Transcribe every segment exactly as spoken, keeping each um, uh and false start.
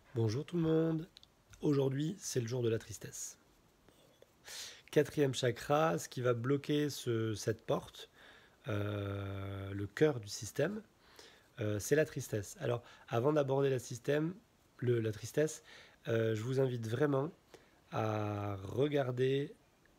Bonjour tout le monde, aujourd'hui c'est le jour de la tristesse. Quatrième chakra, ce qui va bloquer ce- cette porte, euh, le cœur du système, euh, c'est la tristesse. Alors avant d'aborder la, système, le- la tristesse, euh, je vous invite vraiment à regarder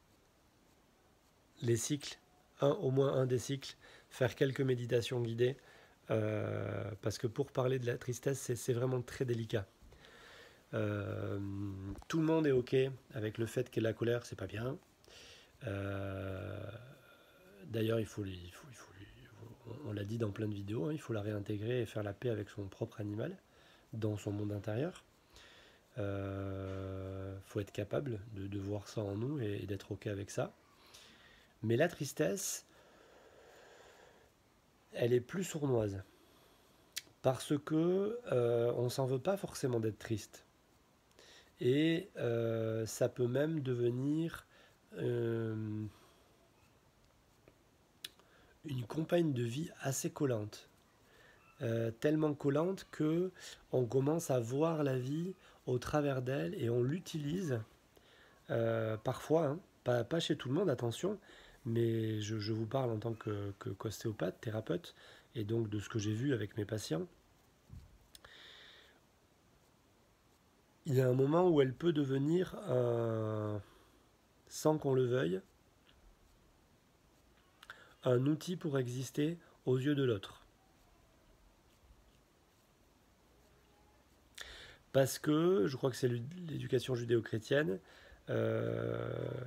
les cycles, un, au moins un des cycles, faire quelques méditations guidées, euh, parce que pour parler de la tristesse, c'est c'est vraiment très délicat. Euh, Tout le monde est OK avec le fait que la colère, c'est pas bien. Euh, D'ailleurs, il faut, il faut, il faut, on l'a dit dans plein de vidéos, hein, il faut la réintégrer et faire la paix avec son propre animal, dans son monde intérieur. Il euh, faut être capable de, de voir ça en nous et, et d'être OK avec ça. Mais la tristesse, elle est plus sournoise. Parce que euh, on s'en veut pas forcément d'être triste. Et euh, ça peut même devenir euh, une compagne de vie assez collante. Euh, tellement collante que on commence à voir la vie au travers d'elle et on l'utilise euh, parfois, hein, pas, pas chez tout le monde, attention, mais je, je vous parle en tant que, que qu'ostéopathe, thérapeute, et donc de ce que j'ai vu avec mes patients. Il y a un moment où elle peut devenir, un, sans qu'on le veuille, un outil pour exister aux yeux de l'autre. Parce que, je crois que c'est l'éducation judéo-chrétienne, euh,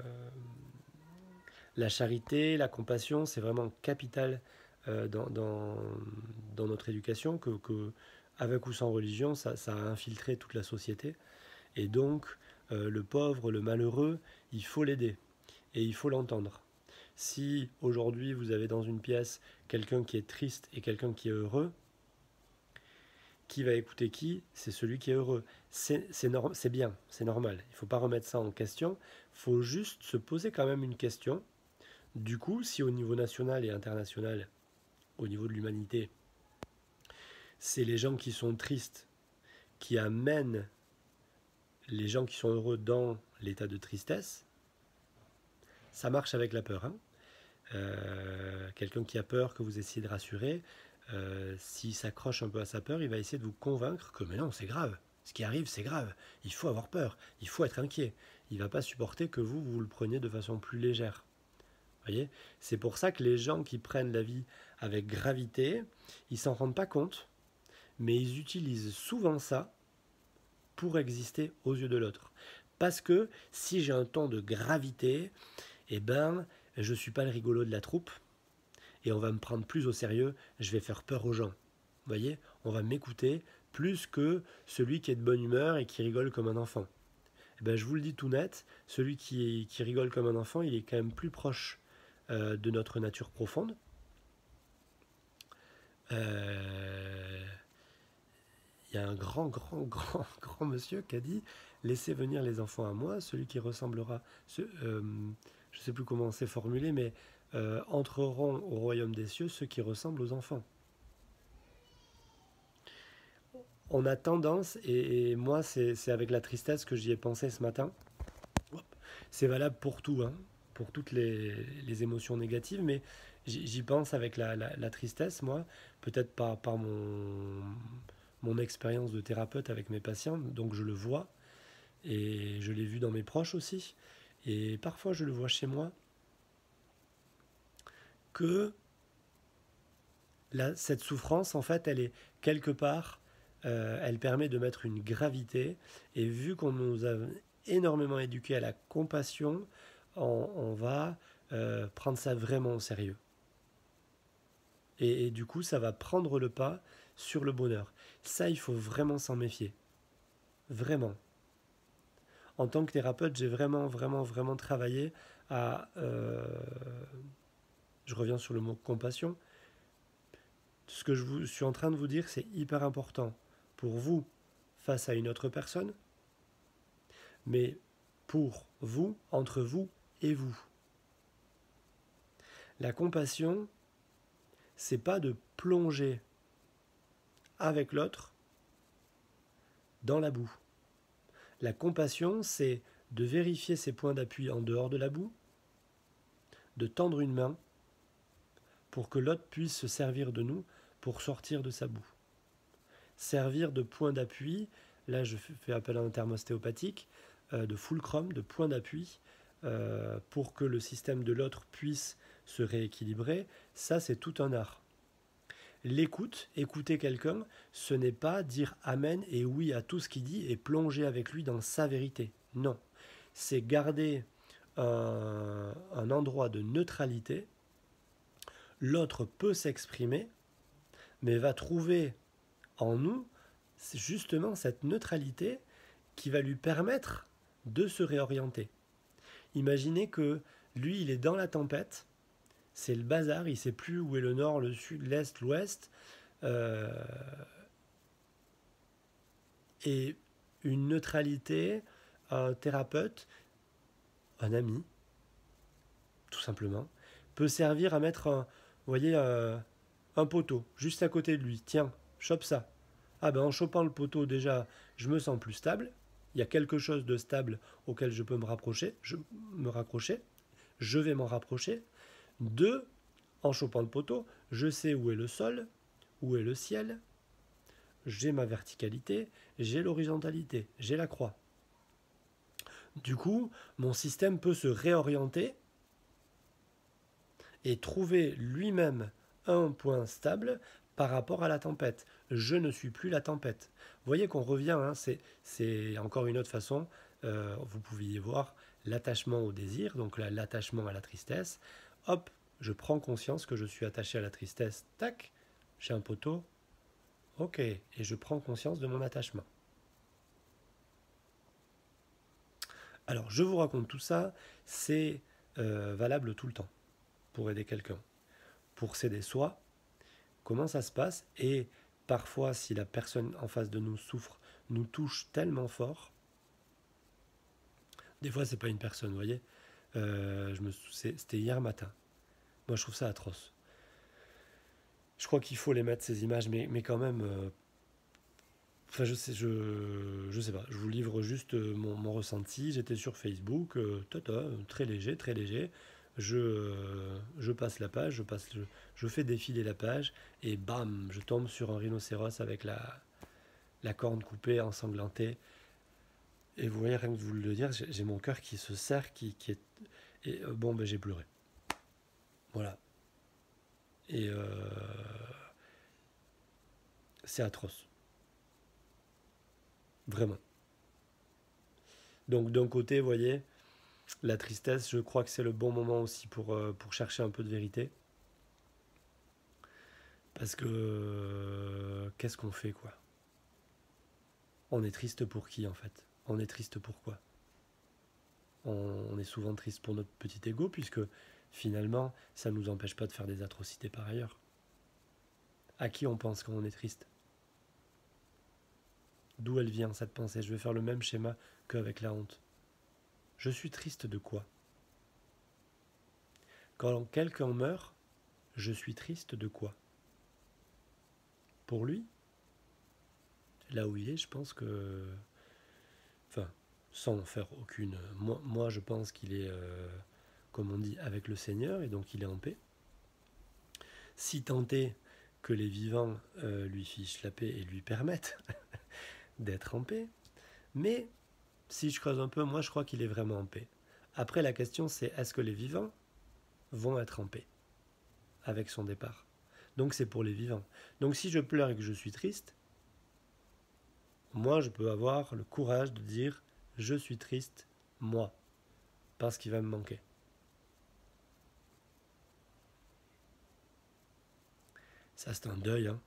la charité, la compassion, c'est vraiment capital euh, dans, dans, dans notre éducation, que, que avec ou sans religion, ça, ça a infiltré toute la société. Et donc, euh, le pauvre, le malheureux, il faut l'aider et il faut l'entendre. Si aujourd'hui vous avez dans une pièce quelqu'un qui est triste et quelqu'un qui est heureux, qui va écouter qui? C'est celui qui est heureux. C'est c'est norm- c'est bien, c'est normal. Il ne faut pas remettre ça en question. Il faut juste se poser quand même une question. Du coup, si au niveau national et international, au niveau de l'humanité, c'est les gens qui sont tristes qui amènent les gens qui sont heureux dans l'état de tristesse, ça marche avec la peur. Hein. Euh, Quelqu'un qui a peur que vous essayez de rassurer, euh, s'il s'accroche un peu à sa peur, il va essayer de vous convaincre que mais non, c'est grave. Ce qui arrive, c'est grave. Il faut avoir peur. Il faut être inquiet. Il ne va pas supporter que vous, vous le preniez de façon plus légère. Voyez, c'est pour ça que les gens qui prennent la vie avec gravité, ils s'en rendent pas compte, mais ils utilisent souvent ça pour exister aux yeux de l'autre. Parce que si j'ai un ton de gravité, eh ben, je suis pas le rigolo de la troupe et on va me prendre plus au sérieux, je vais faire peur aux gens. Vous voyez, on va m'écouter plus que celui qui est de bonne humeur et qui rigole comme un enfant. Eh ben, je vous le dis tout net, celui qui, qui rigole comme un enfant, il est quand même plus proche euh, de notre nature profonde. Euh, Il y a un grand, grand, grand, grand monsieur qui a dit laissez venir les enfants à moi, celui qui ressemblera. Ce, euh, je ne sais plus comment c'est formulé, mais euh, entreront au royaume des cieux ceux qui ressemblent aux enfants. On a tendance, et, et moi c'est c'est avec la tristesse que j'y ai pensé ce matin, c'est valable pour tout, hein, pour toutes les, les émotions négatives, mais j'y pense avec la, la, la tristesse, moi, peut-être par, par mon, mon expérience de thérapeute avec mes patients, donc je le vois, et je l'ai vu dans mes proches aussi, et parfois je le vois chez moi, que la, cette souffrance, en fait, elle est quelque part, euh, elle permet de mettre une gravité, et vu qu'on nous a énormément éduqués à la compassion, on, on va euh, prendre ça vraiment au sérieux. Et, et du coup, ça va prendre le pas sur le bonheur. Ça, il faut vraiment s'en méfier. Vraiment. En tant que thérapeute, j'ai vraiment, vraiment, vraiment travaillé à... euh, je reviens sur le mot compassion. Ce que je vous, suis en train de vous dire, c'est hyper important pour vous face à une autre personne, mais pour vous, entre vous et vous. La compassion, c'est pas de plonger avec l'autre dans la boue. La compassion, c'est de vérifier ses points d'appui en dehors de la boue, de tendre une main pour que l'autre puisse se servir de nous pour sortir de sa boue. Servir de point d'appui, là je fais appel à un terme ostéopathique, euh, de fulcrum, de point d'appui, euh, pour que le système de l'autre puisse se rééquilibrer, ça c'est tout un art. L'écoute, écouter quelqu'un, ce n'est pas dire amen et oui à tout ce qu'il dit et plonger avec lui dans sa vérité. Non, c'est garder un, un endroit de neutralité. L'autre peut s'exprimer, mais va trouver en nous justement cette neutralité qui va lui permettre de se réorienter. Imaginez que lui, il est dans la tempête, c'est le bazar, il ne sait plus où est le nord, le sud, l'est, l'ouest. Euh, et une neutralité, un thérapeute, un ami, tout simplement, peut servir à mettre un, vous voyez, euh, un poteau juste à côté de lui. Tiens, chope ça. Ah ben en chopant le poteau, déjà, je me sens plus stable. Il y a quelque chose de stable auquel je peux me rapprocher. Je me raccrocher. Je vais m'en rapprocher. Deux, en chopant le poteau, je sais où est le sol, où est le ciel. J'ai ma verticalité, j'ai l'horizontalité, j'ai la croix. Du coup, mon système peut se réorienter et trouver lui-même un point stable par rapport à la tempête. Je ne suis plus la tempête. Vous voyez qu'on revient, hein, c'est, c'est encore une autre façon, euh, vous pouviez voir l'attachement au désir, donc là, l'attachement à la tristesse. Hop, je prends conscience que je suis attaché à la tristesse, tac, j'ai un poteau, ok, et je prends conscience de mon attachement. Alors, je vous raconte tout ça, c'est euh, valable tout le temps pour aider quelqu'un. Pour s'aider soi, comment ça se passe? Et parfois, si la personne en face de nous souffre, nous touche tellement fort, des fois, c'est pas une personne, vous voyez. Euh, je me, c'était hier matin. Moi, je trouve ça atroce. Je crois qu'il faut les mettre, ces images, mais, mais quand même... Euh, enfin, je sais, je, je sais pas. Je vous livre juste mon, mon ressenti. J'étais sur Facebook, euh, tata, très léger, très léger. Je, euh, je passe la page, je, passe, je, je fais défiler la page, et bam, je tombe sur un rhinocéros avec la, la corne coupée, ensanglantée. Et vous voyez, rien que de vous le dire, j'ai, j'ai mon cœur qui se serre, qui, qui est... Et euh, bon, ben j'ai pleuré. Voilà. Et euh, c'est atroce. Vraiment. Donc d'un côté, vous voyez, la tristesse, je crois que c'est le bon moment aussi pour, euh, pour chercher un peu de vérité. Parce que euh, qu'est-ce qu'on fait, quoi? On est triste pour qui, en fait? On est triste pourquoi? on, on est souvent triste pour notre petit ego, puisque finalement, ça ne nous empêche pas de faire des atrocités par ailleurs. À qui on pense quand on est triste? D'où elle vient, cette pensée? Je vais faire le même schéma qu'avec la honte. Je suis triste de quoi? Quand quelqu'un meurt, je suis triste de quoi? Pour lui? Là où il est, je pense que... Enfin, sans faire aucune... Moi, moi je pense qu'il est, euh, comme on dit, avec le Seigneur, et donc il est en paix. Si tant est que les vivants euh, lui fichent la paix et lui permettent d'être en paix. Mais, si je creuse un peu, moi je crois qu'il est vraiment en paix. Après, la question c'est, est-ce que les vivants vont être en paix avec son départ? Donc c'est pour les vivants. Donc si je pleure et que je suis triste, moi je peux avoir le courage de dire je suis triste, moi, parce qu'il va me manquer. Ça c'est un deuil, hein.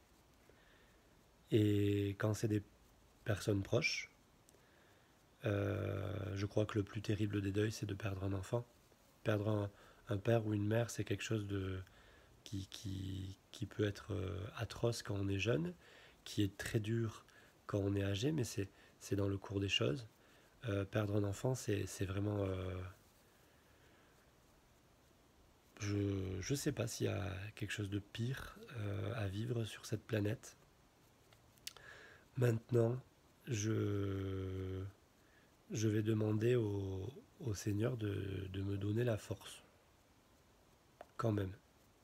Et quand c'est des personnes proches, euh, je crois que le plus terrible des deuils c'est de perdre un enfant. Perdre un, un père ou une mère, c'est quelque chose de... Qui, qui, qui peut être euh, atroce quand on est jeune, qui est très dur quand on est âgé, mais c'est, c'est dans le cours des choses. Euh, perdre un enfant, c'est, c'est vraiment... Euh, je ne sais pas s'il y a quelque chose de pire euh, à vivre sur cette planète. Maintenant, je, je vais demander au, au Seigneur de, de me donner la force, quand même.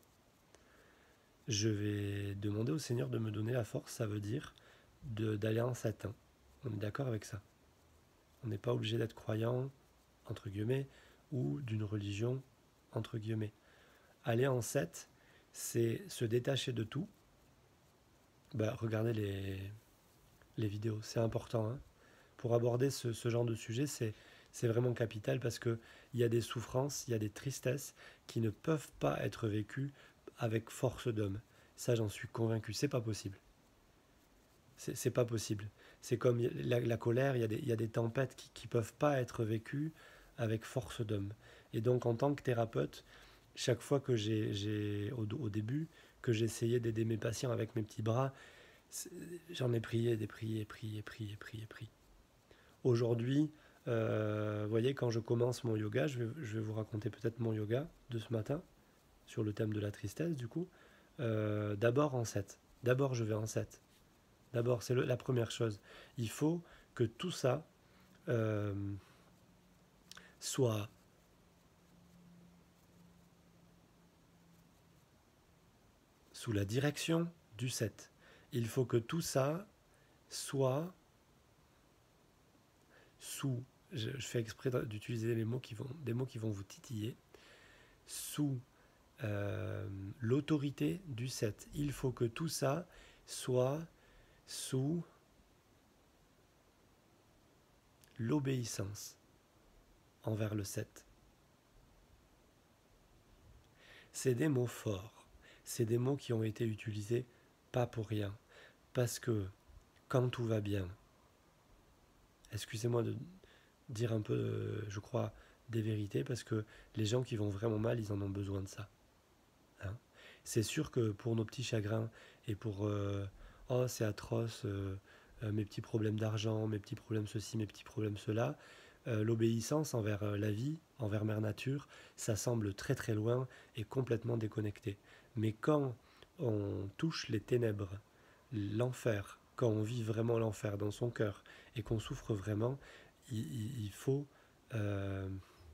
Je vais demander au Seigneur de me donner la force, ça veut dire de, d'aller en satin. On est d'accord avec ça? On n'est pas obligé d'être croyant, entre guillemets, ou d'une religion, entre guillemets. Aller en sept, c'est se détacher de tout. Bah, regardez les, les vidéos, c'est important. Hein. Pour aborder ce, ce genre de sujet, c'est, c'est vraiment capital parce qu'il y a des souffrances, il y a des tristesses qui ne peuvent pas être vécues avec force d'homme. Ça, j'en suis convaincu, c'est pas possible. C'est, c'est pas possible. C'est comme la, la colère, il y, a des, il y a des tempêtes qui ne peuvent pas être vécues avec force d'homme. Et donc, en tant que thérapeute, chaque fois que j'ai, j'ai au, au début, que j'essayais d'aider mes patients avec mes petits bras, j'en ai prié, des priés, prié, prié, prié, prié. Aujourd'hui, euh, vous voyez, quand je commence mon yoga, je vais, je vais vous raconter peut-être mon yoga de ce matin, sur le thème de la tristesse, du coup. Euh, d'abord en sept. D'abord, je vais en sept. D'abord, c'est le, la première chose. Il faut que tout ça euh, soit sous la direction du sept. Il faut que tout ça soit sous, je, je fais exprès d'utiliser les mots qui vont, des mots qui vont vous titiller, sous euh, l'autorité du sept. Il faut que tout ça soit sous l'obéissance envers le sept. C'est des mots forts, c'est des mots qui ont été utilisés pas pour rien, parce que quand tout va bien, excusez-moi de dire un peu, euh, je crois, des vérités, parce que les gens qui vont vraiment mal, ils en ont besoin de ça. Hein. C'est sûr que pour nos petits chagrins et pour euh, oh c'est atroce, euh, euh, mes petits problèmes d'argent, mes petits problèmes ceci, mes petits problèmes cela, euh, l'obéissance envers euh, la vie, envers Mère Nature, ça semble très très loin et complètement déconnecté. Mais quand on touche les ténèbres, l'enfer, quand on vit vraiment l'enfer dans son cœur et qu'on souffre vraiment, il, il, il faut euh,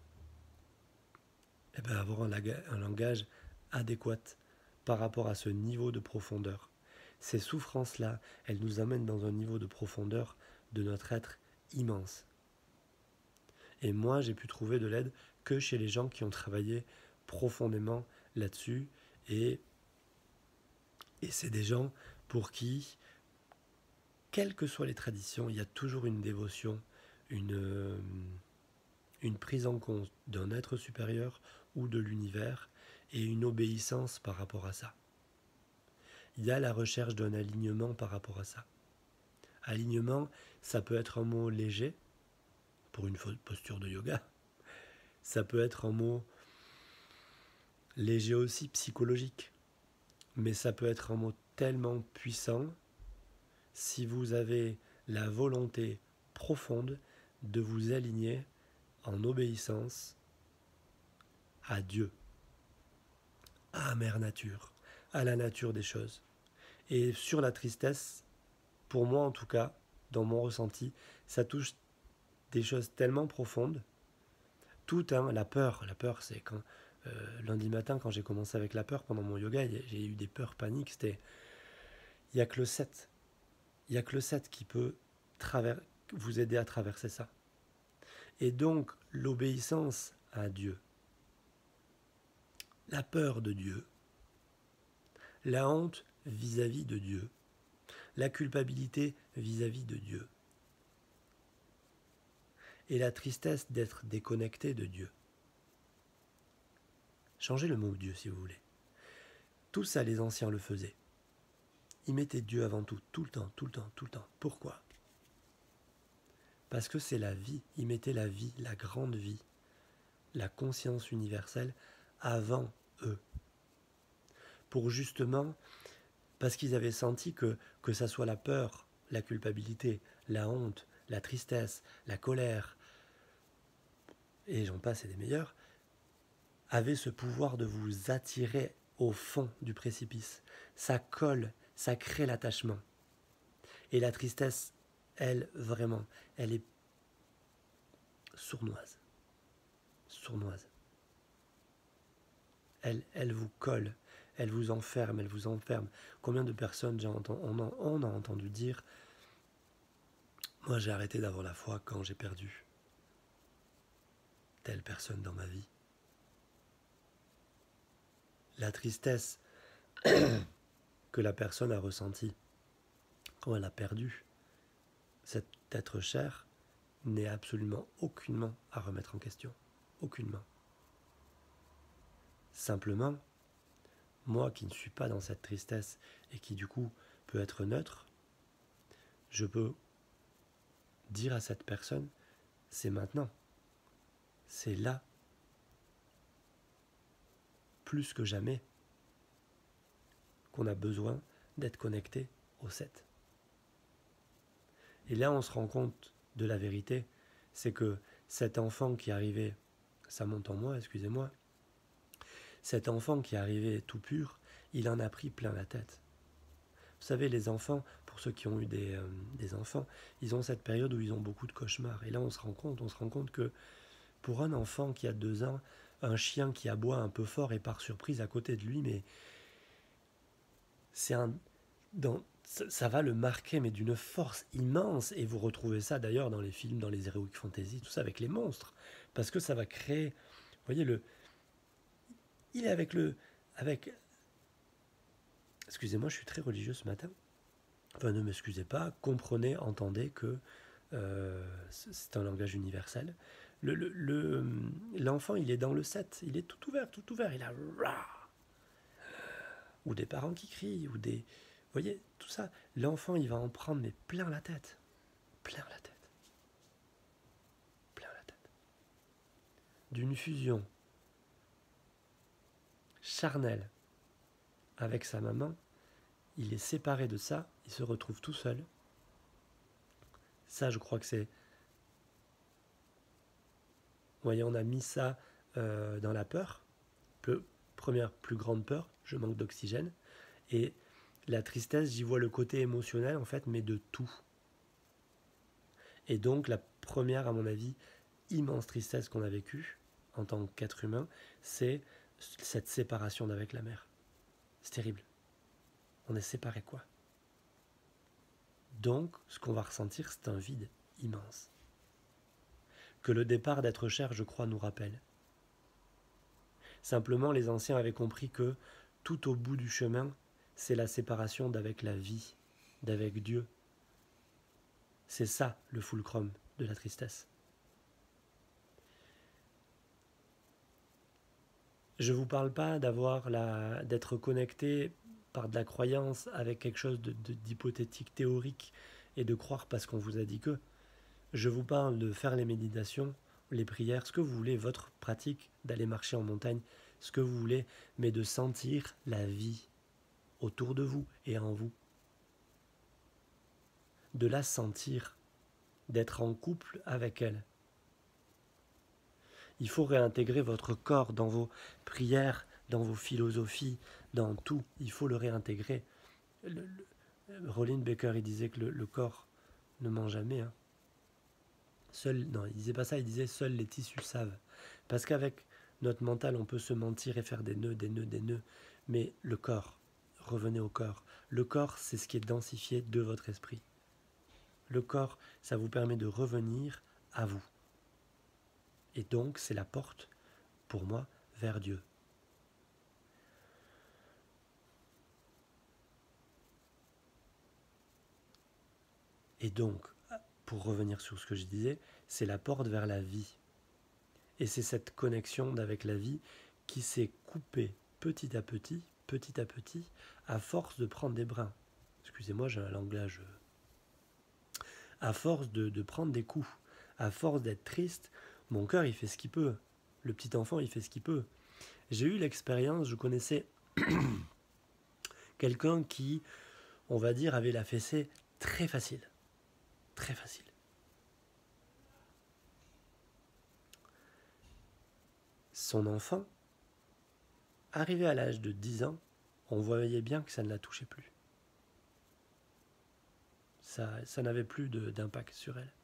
eh ben, avoir un, un langage adéquat par rapport à ce niveau de profondeur. Ces souffrances-là, elles nous amènent dans un niveau de profondeur de notre être immense. Et moi, j'ai pu trouver de l'aide que chez les gens qui ont travaillé profondément là-dessus. Et, et c'est des gens pour qui, quelles que soient les traditions, il y a toujours une dévotion, une, une prise en compte d'un être supérieur ou de l'univers et une obéissance par rapport à ça. Il y a la recherche d'un alignement par rapport à ça. Alignement, ça peut être un mot léger, pour une posture de yoga. Ça peut être un mot léger aussi, psychologique. Mais ça peut être un mot tellement puissant si vous avez la volonté profonde de vous aligner en obéissance à Dieu, à Mère Nature, à la nature des choses. Et sur la tristesse, pour moi en tout cas, dans mon ressenti, ça touche des choses tellement profondes. Tout, hein, la peur, la peur c'est quand, euh, lundi matin quand j'ai commencé avec la peur pendant mon yoga, j'ai eu des peurs paniques, c'était, il n'y a que le sept, il n'y a que le sept qui peut traver- vous aider à traverser ça. Et donc l'obéissance à Dieu, la peur de Dieu, la honte vis-à-vis de Dieu, la culpabilité vis-à-vis de Dieu, et la tristesse d'être déconnecté de Dieu. Changez le mot Dieu si vous voulez. Tout ça, les anciens le faisaient. Ils mettaient Dieu avant tout, tout le temps, tout le temps, tout le temps. Pourquoi ? Parce que c'est la vie. Ils mettaient la vie, la grande vie, la conscience universelle avant eux. Pour justement, parce qu'ils avaient senti que, que ça soit la peur, la culpabilité, la honte, la tristesse, la colère, et j'en passe et des meilleurs, avaient ce pouvoir de vous attirer au fond du précipice. Ça colle, ça crée l'attachement. Et la tristesse Elle, vraiment, elle est sournoise. Sournoise. Elle, elle vous colle, elle vous enferme, elle vous enferme. Combien de personnes j'ai entendu, on, a, on a entendu dire « Moi, j'ai arrêté d'avoir la foi quand j'ai perdu telle personne dans ma vie. » La tristesse que la personne a ressentie quand elle a perdu cet être cher n'est absolument aucunement à remettre en question. Aucunement. Simplement, moi qui ne suis pas dans cette tristesse et qui du coup peut être neutre, je peux dire à cette personne, c'est maintenant, c'est là, plus que jamais, qu'on a besoin d'être connecté au sept. Et là, on se rend compte de la vérité, c'est que cet enfant qui arrivait, ça monte en moi, excusez-moi, cet enfant qui arrivait tout pur, il en a pris plein la tête. Vous savez, les enfants, pour ceux qui ont eu des, euh, des enfants, ils ont cette période où ils ont beaucoup de cauchemars. Et là, on se rend compte, on se rend compte que pour un enfant qui a deux ans, un chien qui aboie un peu fort et par surprise à côté de lui, mais c'est un, dans, ça, ça va le marquer, mais d'une force immense. Et vous retrouvez ça d'ailleurs dans les films, dans les heroic fantasy, tout ça avec les monstres, parce que ça va créer, vous voyez le, il est avec le, avec, excusez-moi, je suis très religieux ce matin. Enfin, ne m'excusez pas, comprenez, entendez que euh, c'est un langage universel. Le, le, le, l'enfant, il est dans le sept, il est tout ouvert, tout ouvert, il a ou des parents qui crient, ou des, vous voyez, tout ça. L'enfant, il va en prendre mais plein la tête, plein la tête, plein la tête. D'une fusion charnelle avec sa maman, il est séparé de ça, il se retrouve tout seul. Ça, je crois que c'est... Vous voyez, on a mis ça euh, dans la peur. Peu, première plus grande peur, je manque d'oxygène. Et la tristesse, j'y vois le côté émotionnel, en fait, mais de tout. Et donc, la première, à mon avis, immense tristesse qu'on a vécue, en tant qu'être humain, c'est cette séparation d'avec la mère. C'est terrible. On est séparés, quoi. Donc, ce qu'on va ressentir, c'est un vide immense. Que le départ d'être cher, je crois, nous rappelle. Simplement, les anciens avaient compris que tout au bout du chemin, c'est la séparation d'avec la vie, d'avec Dieu. C'est ça le fulcrum de la tristesse. Je ne vous parle pas d'avoir la, d'être connecté par de la croyance avec quelque chose de, de, d'hypothétique théorique et de croire parce qu'on vous a dit que. Je vous parle de faire les méditations, les prières, ce que vous voulez, votre pratique, d'aller marcher en montagne, ce que vous voulez, mais de sentir la vie autour de vous et en vous. De la sentir, d'être en couple avec elle. Il faut réintégrer votre corps dans vos prières, dans vos philosophies, dans tout. Il faut le réintégrer. Le, le, Rollin Baker, il disait que le, le corps ne ment jamais. Hein. Seul, non, il disait pas ça, il disait seuls les tissus savent. Parce qu'avec notre mental, on peut se mentir et faire des nœuds, des nœuds, des nœuds. Mais le corps, revenez au corps. Le corps, c'est ce qui est densifié de votre esprit. Le corps, ça vous permet de revenir à vous. Et donc, c'est la porte, pour moi, vers Dieu. Et donc, pour revenir sur ce que je disais, c'est la porte vers la vie. Et c'est cette connexion avec la vie qui s'est coupée petit à petit, petit à petit, à force de prendre des brins. Excusez-moi, j'ai un langage... À force de, de prendre des coups, à force d'être triste, mon cœur, il fait ce qu'il peut. Le petit enfant, il fait ce qu'il peut. J'ai eu l'expérience, je connaissais quelqu'un qui, on va dire, avait la fessée très facile. Très facile. Son enfant, arrivé à l'âge de dix ans, on voyait bien que ça ne la touchait plus. Ça, ça n'avait plus de, d'impact sur elle.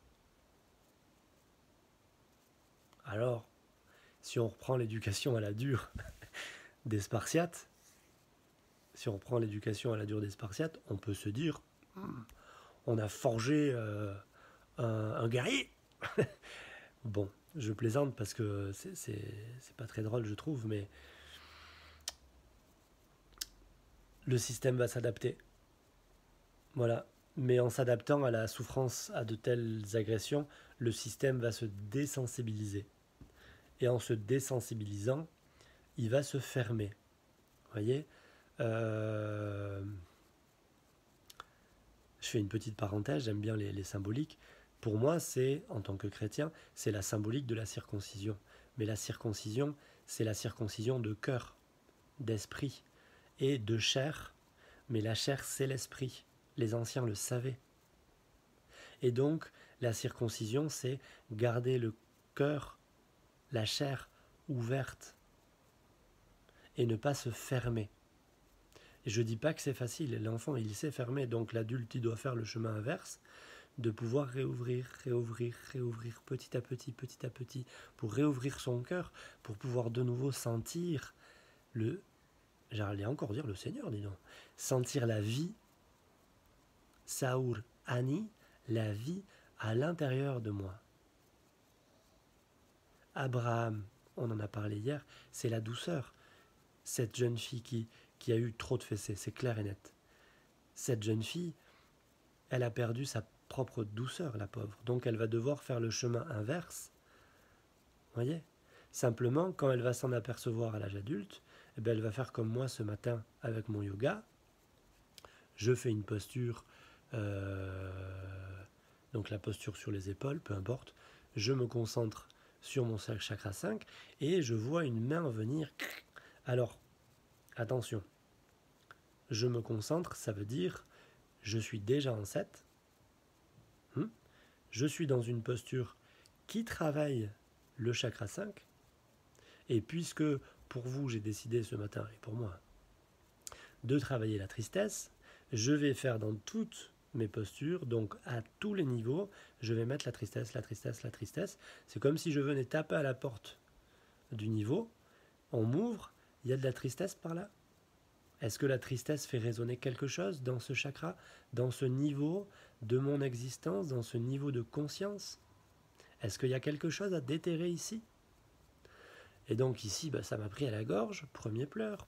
Alors, si on reprend l'éducation à la dure des Spartiates, si on reprend l'éducation à la dure des Spartiates, on peut se dire, hmm, on a forgé euh, un, un guerrier. Bon, je plaisante parce que c'est, c'est, c'est pas très drôle, je trouve, mais le système va s'adapter. Voilà. Mais en s'adaptant à la souffrance, à de telles agressions, le système va se désensibiliser. Et en se désensibilisant, il va se fermer. Vous voyez euh... Je fais une petite parenthèse, j'aime bien les, les symboliques. Pour moi, c'est, en tant que chrétien, c'est la symbolique de la circoncision. Mais la circoncision, c'est la circoncision de cœur, d'esprit et de chair. Mais la chair, c'est l'esprit. Les anciens le savaient. Et donc, la circoncision, c'est garder le cœur, la chair ouverte et ne pas se fermer. Et je ne dis pas que c'est facile. L'enfant, il sait fermer. Donc, l'adulte, il doit faire le chemin inverse, de pouvoir réouvrir, réouvrir, réouvrir petit à petit, petit à petit, pour réouvrir son cœur, pour pouvoir de nouveau sentir le, j'allais encore dire le Seigneur, dis donc, sentir la vie, Saour Ani, la vie à l'intérieur de moi. Abraham, on en a parlé hier, c'est la douceur. Cette jeune fille qui, qui a eu trop de fessées, c'est clair et net. Cette jeune fille, elle a perdu sa propre douceur, la pauvre. Donc elle va devoir faire le chemin inverse. Vous voyez ? Simplement, quand elle va s'en apercevoir à l'âge adulte, eh bien, elle va faire comme moi ce matin avec mon yoga. Je fais une posture, euh, donc la posture sur les épaules, peu importe. Je me concentre sur mon chakra cinq et je vois une main venir. Alors, attention, je me concentre, ça veut dire je suis déjà en sept. Hmm, je suis dans une posture qui travaille le chakra cinq. Et puisque pour vous, j'ai décidé ce matin, et pour moi, de travailler la tristesse, je vais faire dans toutes mes postures, donc à tous les niveaux, je vais mettre la tristesse, la tristesse, la tristesse. C'est comme si je venais taper à la porte du niveau, on m'ouvre, il y a de la tristesse par là. Est-ce que la tristesse fait résonner quelque chose dans ce chakra, dans ce niveau de mon existence, dans ce niveau de conscience? Est-ce qu'il y a quelque chose à déterrer ici? Et donc ici, bah, ça m'a pris à la gorge, premier pleur.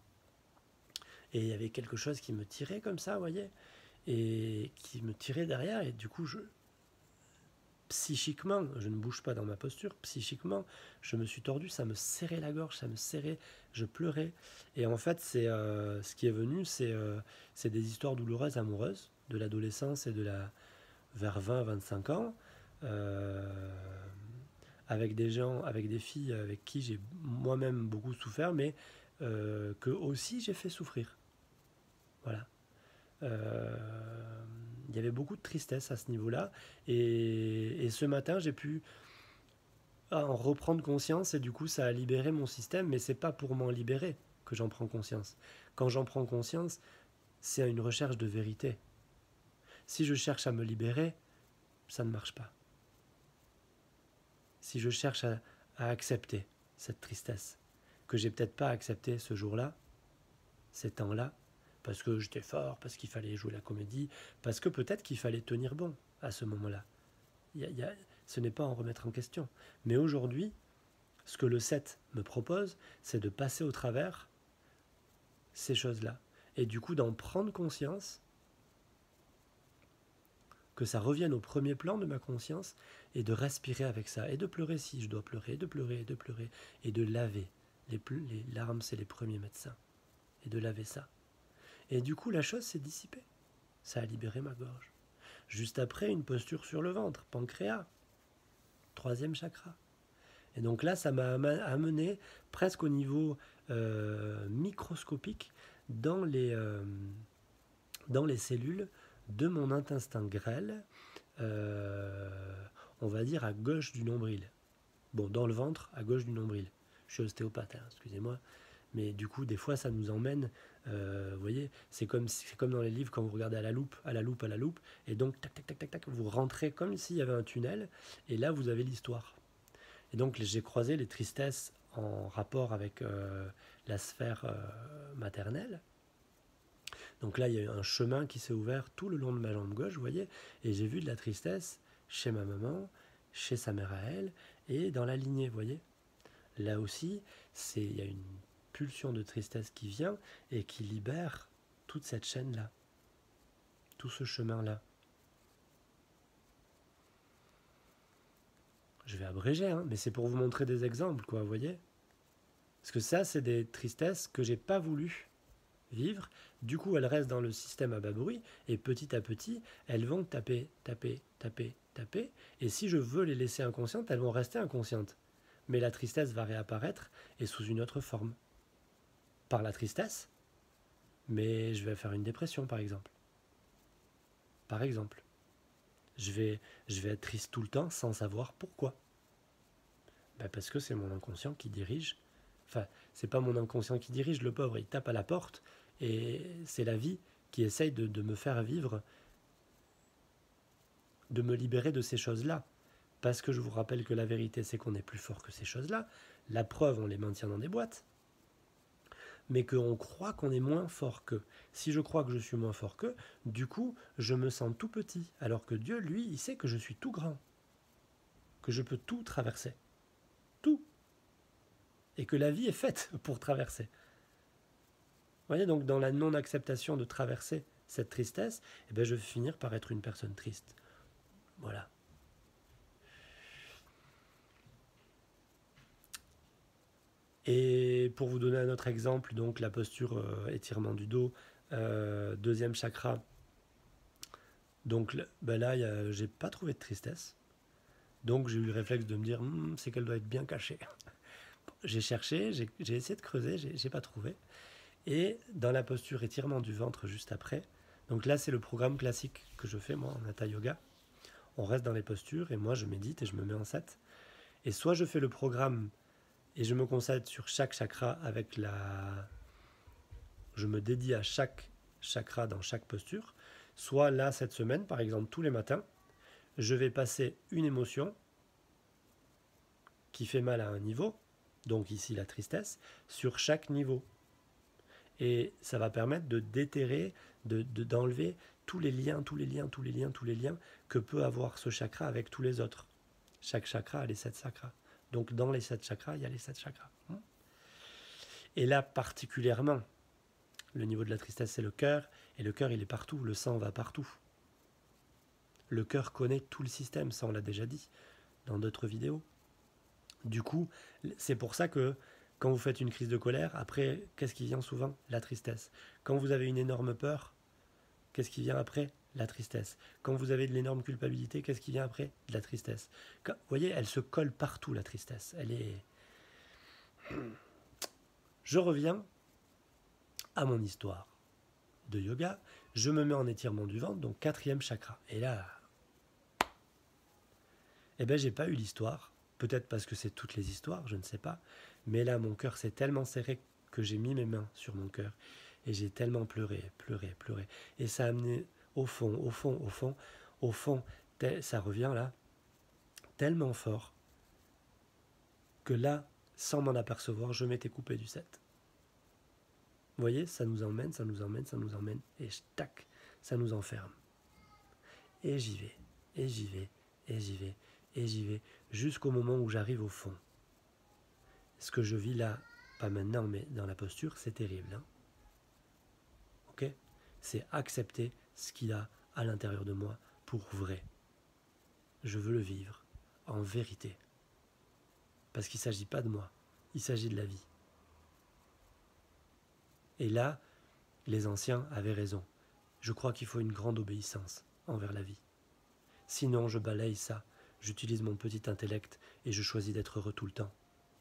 Et il y avait quelque chose qui me tirait comme ça, vous voyez, et qui me tirait derrière, et du coup, je, psychiquement, je ne bouge pas dans ma posture, psychiquement, je me suis tordu, ça me serrait la gorge, ça me serrait, je pleurais. Et en fait, c'est euh, ce qui est venu, c'est euh, c'est des histoires douloureuses, amoureuses, de l'adolescence et de la vers vingt à vingt-cinq ans, euh, avec des gens, avec des filles avec qui j'ai moi-même beaucoup souffert, mais euh, que aussi j'ai fait souffrir. Voilà. Euh, il y avait beaucoup de tristesse à ce niveau-là. Et, et ce matin, j'ai pu en reprendre conscience et du coup, ça a libéré mon système. Mais c'est pas pour m'en libérer que j'en prends conscience. Quand j'en prends conscience, c'est une recherche de vérité. Si je cherche à me libérer, ça ne marche pas. Si je cherche à, à accepter cette tristesse, que j'ai peut-être pas accepté ce jour-là, ces temps-là, parce que j'étais fort, parce qu'il fallait jouer la comédie, parce que peut-être qu'il fallait tenir bon à ce moment-là. Il y a, il y a, ce n'est pas en remettre en question. Mais aujourd'hui, ce que le sept me propose, c'est de passer au travers ces choses-là. Et du coup, d'en prendre conscience, que ça revienne au premier plan de ma conscience, et de respirer avec ça, et de pleurer si je dois pleurer, et de pleurer, et de pleurer, et de laver. Les, les larmes, c'est les premiers médecins. Et de laver ça. Et du coup, la chose s'est dissipée. Ça a libéré ma gorge. Juste après, une posture sur le ventre, pancréas, troisième chakra. Et donc là, ça m'a amené presque au niveau euh, microscopique dans les, euh, dans les cellules de mon intestin grêle, euh, on va dire à gauche du nombril. Bon, dans le ventre, à gauche du nombril. Je suis ostéopathe, hein, excusez-moi. Mais du coup, des fois, ça nous emmène, euh, vous voyez, c'est comme, c'est comme dans les livres quand vous regardez à la loupe, à la loupe, à la loupe, et donc, tac, tac, tac, tac, tac, vous rentrez comme s'il y avait un tunnel, et là, vous avez l'histoire. Et donc, j'ai croisé les tristesses en rapport avec euh, la sphère euh, maternelle. Donc là, il y a eu un chemin qui s'est ouvert tout le long de ma jambe gauche, vous voyez, et j'ai vu de la tristesse chez ma maman, chez sa mère à elle, et dans la lignée, vous voyez. Là aussi, c'est, il y a une pulsion de tristesse qui vient et qui libère toute cette chaîne-là, tout ce chemin-là. Je vais abréger, hein, mais c'est pour vous montrer des exemples, quoi, vous voyez. Parce que ça, c'est des tristesses que j'ai pas voulu vivre. Du coup, elles restent dans le système à bas bruit et petit à petit, elles vont taper, taper, taper, taper. Et si je veux les laisser inconscientes, elles vont rester inconscientes. Mais la tristesse va réapparaître et sous une autre forme. Par la tristesse, mais je vais faire une dépression, par exemple. Par exemple. Je vais, je vais être triste tout le temps sans savoir pourquoi. Ben parce que c'est mon inconscient qui dirige. Enfin, c'est pas mon inconscient qui dirige, le pauvre, il tape à la porte et c'est la vie qui essaye de, de me faire vivre, de me libérer de ces choses-là. Parce que je vous rappelle que la vérité, c'est qu'on est plus fort que ces choses-là. La preuve, on les maintient dans des boîtes. Mais qu'on croit qu'on est moins fort qu'eux. Si je crois que je suis moins fort qu'eux, du coup, je me sens tout petit. Alors que Dieu, lui, il sait que je suis tout grand. Que je peux tout traverser. Tout. Et que la vie est faite pour traverser. Vous voyez, donc dans la non-acceptation de traverser cette tristesse, eh bien, je vais finir par être une personne triste. Voilà. Et pour vous donner un autre exemple, donc la posture euh, étirement du dos, euh, deuxième chakra. Donc ben là, j'ai pas trouvé de tristesse. Donc j'ai eu le réflexe de me dire, hm, c'est qu'elle doit être bien cachée. J'ai cherché, j'ai essayé de creuser, j'ai pas trouvé. Et dans la posture étirement du ventre juste après, donc là c'est le programme classique que je fais moi en Hatha Yoga. On reste dans les postures et moi je médite et je me mets en sept. Et soit je fais le programme et je me concentre sur chaque chakra avec la... Je me dédie à chaque chakra dans chaque posture. Soit là, cette semaine, par exemple, tous les matins, je vais passer une émotion qui fait mal à un niveau, donc ici la tristesse, sur chaque niveau. Et ça va permettre de déterrer, de, de, d'enlever tous les liens, tous les liens, tous les liens, tous les liens que peut avoir ce chakra avec tous les autres. Chaque chakra a les sept chakras. Donc dans les sept chakras, il y a les sept chakras. Et là, particulièrement, le niveau de la tristesse, c'est le cœur. Et le cœur, il est partout. Le sang va partout. Le cœur connaît tout le système. Ça, on l'a déjà dit dans d'autres vidéos. Du coup, c'est pour ça que quand vous faites une crise de colère, après, qu'est-ce qui vient souvent? La tristesse. Quand vous avez une énorme peur, qu'est-ce qui vient après? La tristesse. Quand vous avez de l'énorme culpabilité, qu'est-ce qui vient après? De la tristesse. Quand, vous voyez, elle se colle partout, la tristesse. Elle est... Je reviens à mon histoire de yoga. Je me mets en étirement du ventre, donc quatrième chakra. Et là, eh ben, j'ai pas eu l'histoire. Peut-être parce que c'est toutes les histoires, je ne sais pas. Mais là, mon cœur s'est tellement serré que j'ai mis mes mains sur mon cœur. Et j'ai tellement pleuré, pleuré, pleuré. Et ça a amené au fond, au fond, au fond, au fond. Ça revient là, tellement fort, que là, sans m'en apercevoir, je m'étais coupé du set. Vous voyez, ça nous emmène, ça nous emmène, ça nous emmène. Et tac, ça nous enferme. Et j'y vais, et j'y vais, et j'y vais, et j'y vais, jusqu'au moment où j'arrive au fond. Ce que je vis là, pas maintenant, mais dans la posture, c'est terrible. Hein, ok? C'est accepter ce qu'il y a à l'intérieur de moi pour vrai. Je veux le vivre, en vérité. Parce qu'il ne s'agit pas de moi, il s'agit de la vie. Et là, les anciens avaient raison. Je crois qu'il faut une grande obéissance envers la vie. Sinon, je balaye ça, j'utilise mon petit intellect et je choisis d'être heureux tout le temps.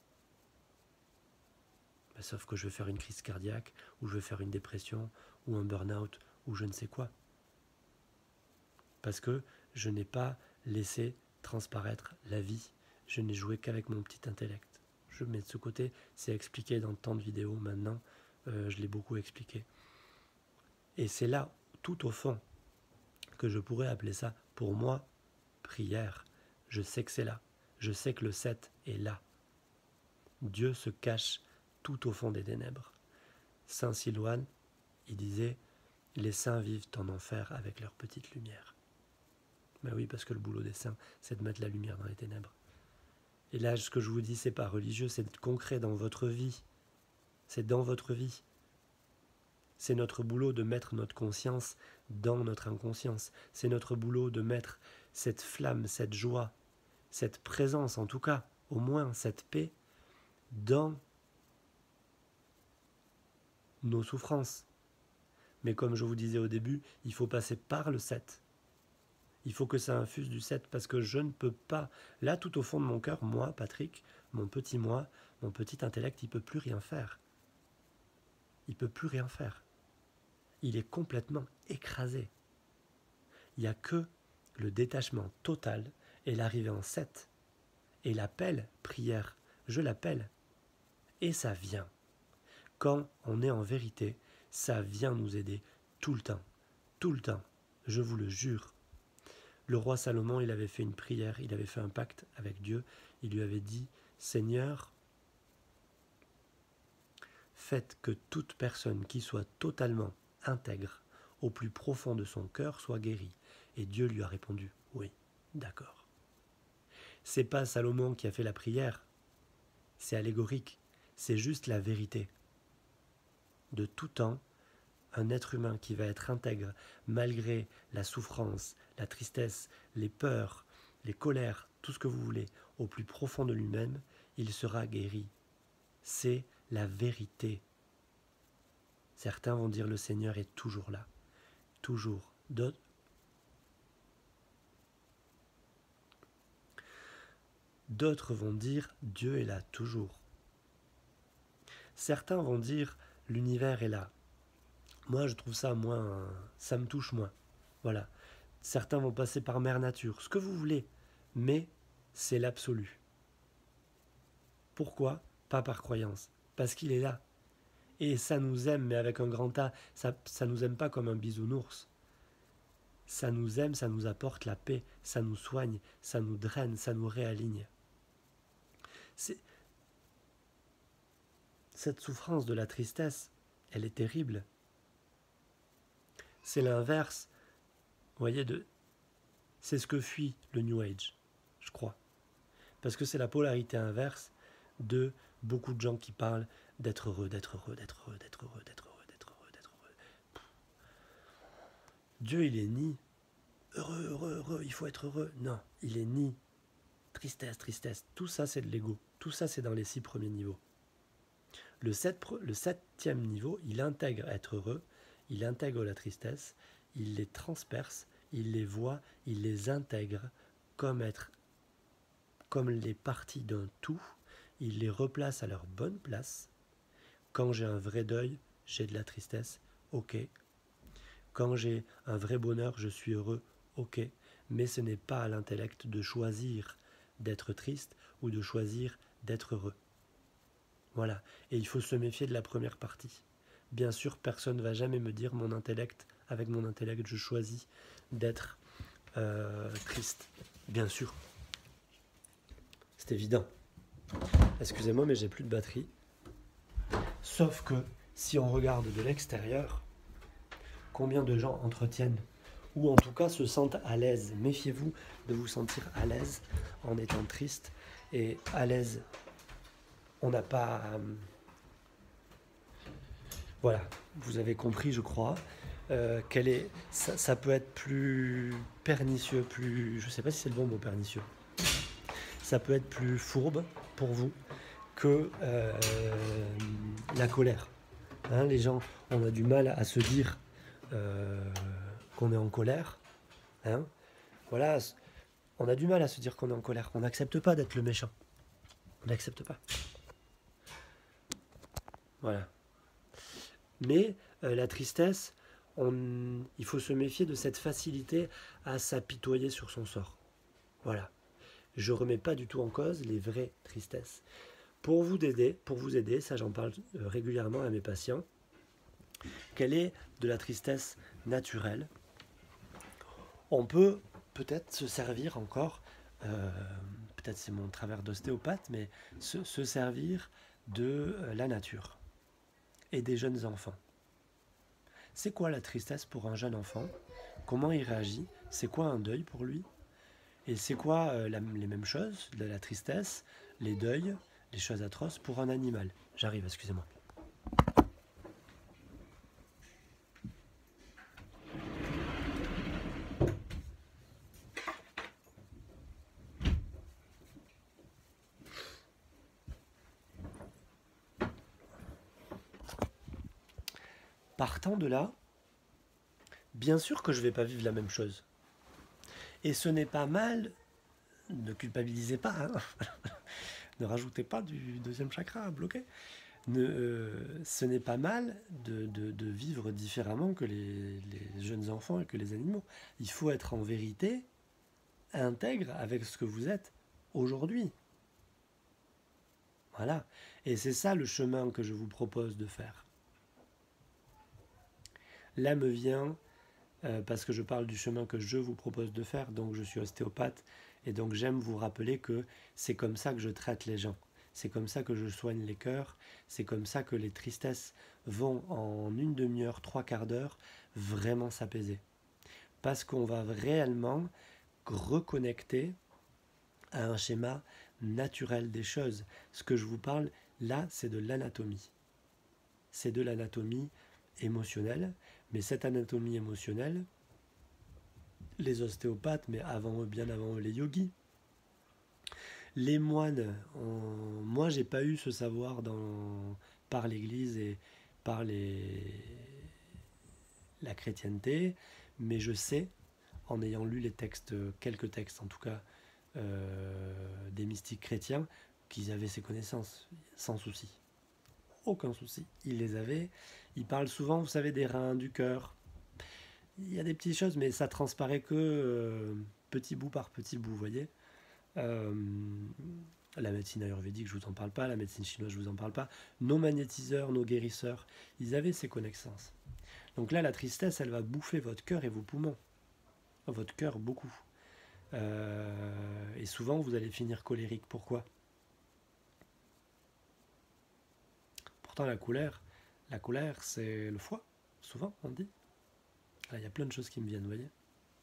Ben, sauf que je vais faire une crise cardiaque, ou je vais faire une dépression, ou un burn-out, ou je ne sais quoi. Parce que je n'ai pas laissé transparaître la vie. Je n'ai joué qu'avec mon petit intellect. je mets de ce côté, c'est expliqué dans tant de vidéos maintenant, euh, je l'ai beaucoup expliqué. Et c'est là, tout au fond, que je pourrais appeler ça, pour moi, prière. Je sais que c'est là. Je sais que le sept est là. Dieu se cache tout au fond des ténèbres. Saint Silouane, il disait, les saints vivent en enfer avec leur petite lumière. Ben oui, parce que le boulot des saints, c'est de mettre la lumière dans les ténèbres. Et là, ce que je vous dis, c'est pas religieux, c'est concret dans votre vie. C'est dans votre vie. C'est notre boulot de mettre notre conscience dans notre inconscience. C'est notre boulot de mettre cette flamme, cette joie, cette présence, en tout cas, au moins cette paix, dans nos souffrances. Mais comme je vous disais au début, il faut passer par le sept. Il faut que ça infuse du sept, parce que je ne peux pas... Là, tout au fond de mon cœur, moi, Patrick, mon petit moi, mon petit intellect, il ne peut plus rien faire. Il ne peut plus rien faire. Il est complètement écrasé. Il n'y a que le détachement total et l'arrivée en sept. Et l'appel, prière, je l'appelle. Et ça vient. Quand on est en vérité, ça vient nous aider tout le temps. Tout le temps. Je vous le jure. Le roi Salomon, il avait fait une prière, il avait fait un pacte avec Dieu. Il lui avait dit, Seigneur, faites que toute personne qui soit totalement intègre au plus profond de son cœur soit guérie. Et Dieu lui a répondu, oui, d'accord. C'est pas Salomon qui a fait la prière, c'est allégorique, c'est juste la vérité. De tout temps, un être humain qui va être intègre malgré la souffrance, la tristesse, les peurs, les colères, tout ce que vous voulez, au plus profond de lui-même, il sera guéri. C'est la vérité. Certains vont dire le Seigneur est toujours là, toujours. D'autres D'autres vont dire Dieu est là toujours. Certains vont dire l'univers est là. Moi, je trouve ça moins, ça me touche moins. Voilà. Certains vont passer par Mère Nature, ce que vous voulez, mais c'est l'absolu. Pourquoi? Pas par croyance, parce qu'il est là. Et ça nous aime, mais avec un grand A, ça, ça nous aime pas comme un bisounours. Ça nous aime, ça nous apporte la paix, ça nous soigne, ça nous draine, ça nous réaligne. C'est... Cette souffrance de la tristesse, elle est terrible. C'est l'inverse, vous voyez, de... c'est ce que fuit le New Age, je crois. Parce que c'est la polarité inverse de beaucoup de gens qui parlent d'être heureux, d'être heureux, d'être heureux, d'être heureux, d'être heureux, d'être heureux, d'être heureux. Dieu, il est ni heureux, heureux, heureux, il faut être heureux. Non, il est ni tristesse, tristesse. Tout ça, c'est de l'ego. Tout ça, c'est dans les six premiers niveaux. Le, sept, le septième niveau, il intègre être heureux, il intègre la tristesse, il les transperce, il les voit, il les intègre comme être, comme les parties d'un tout, il les replace à leur bonne place. Quand j'ai un vrai deuil, j'ai de la tristesse, ok. Quand j'ai un vrai bonheur, je suis heureux, ok. Mais ce n'est pas à l'intellect de choisir d'être triste ou de choisir d'être heureux. Voilà. Et il faut se méfier de la première partie. Bien sûr, personne ne va jamais me dire mon intellect, avec mon intellect, je choisis d'être euh, triste. Bien sûr. C'est évident. Excusez-moi, mais j'ai plus de batterie. Sauf que, si on regarde de l'extérieur, combien de gens entretiennent, ou en tout cas se sentent à l'aise. Méfiez-vous de vous sentir à l'aise en étant triste. Et à l'aise, on n'a pas... Euh, voilà, vous avez compris, je crois. Euh, quel est, ça, ça peut être plus pernicieux, plus... Je ne sais pas si c'est le bon mot, pernicieux. Ça peut être plus fourbe pour vous que euh, la colère. Hein, les gens, on a du mal à se dire euh, qu'on est en colère. Hein, voilà, on a du mal à se dire qu'on est en colère. On n'accepte pas d'être le méchant. On n'accepte pas. Voilà. Mais euh, la tristesse, on, il faut se méfier de cette facilité à s'apitoyer sur son sort. Voilà. Je ne remets pas du tout en cause les vraies tristesses. Pour vous aider, pour vous aider, ça j'en parle euh, régulièrement à mes patients, quelle est de la tristesse naturelle? On peut peut-être se servir encore, euh, peut-être c'est mon travers d'ostéopathe, mais se, se servir de euh, la nature et des jeunes enfants. C'est quoi la tristesse pour un jeune enfant? Comment il réagit? C'est quoi un deuil pour lui? Et c'est quoi euh, la- les mêmes choses, la, la tristesse, les deuils, les choses atroces pour un animal? J'arrive, excusez-moi. Partant de là, bien sûr que je ne vais pas vivre la même chose. Et ce n'est pas mal, ne culpabilisez pas, hein. Ne rajoutez pas du deuxième chakra à bloquer. Ne, euh, ce n'est pas mal de, de- de vivre différemment que les, les jeunes enfants et que les animaux. Il faut être en vérité intègre avec ce que vous êtes aujourd'hui. Voilà. Et c'est ça le chemin que je vous propose de faire. Là me vient, euh, parce que je parle du chemin que je vous propose de faire, donc je suis ostéopathe, et donc j'aime vous rappeler que c'est comme ça que je traite les gens. C'est comme ça que je soigne les cœurs, c'est comme ça que les tristesses vont en une demi-heure, trois quarts d'heure, vraiment s'apaiser. Parce qu'on va réellement reconnecter à un schéma naturel des choses. Ce que je vous parle là, c'est de l'anatomie. C'est de l'anatomie émotionnelle, mais cette anatomie émotionnelle, les ostéopathes, mais avant eux, bien avant eux, les yogis, les moines, ont... moi j'ai pas eu ce savoir dans... par l'Église et par les... la chrétienté, mais je sais, en ayant lu les textes, quelques textes en tout cas, euh, des mystiques chrétiens, qu'ils avaient ces connaissances, sans souci. Aucun souci. Ils les avaient. Ils parlent souvent, vous savez, des reins, du cœur. Il y a des petites choses, mais ça transparaît que euh, petit bout par petit bout, vous voyez. Euh, la médecine ayurvédique, je vous en parle pas. La médecine chinoise, je vous en parle pas. Nos magnétiseurs, nos guérisseurs, ils avaient ces connaissances. Donc là, la tristesse, elle va bouffer votre cœur et vos poumons. Votre cœur, beaucoup. Euh, et souvent, vous allez finir colérique. Pourquoi? Pourtant, la colère, la colère, c'est le foie. Souvent, on dit. Là, il y a plein de choses qui me viennent, vous voyez.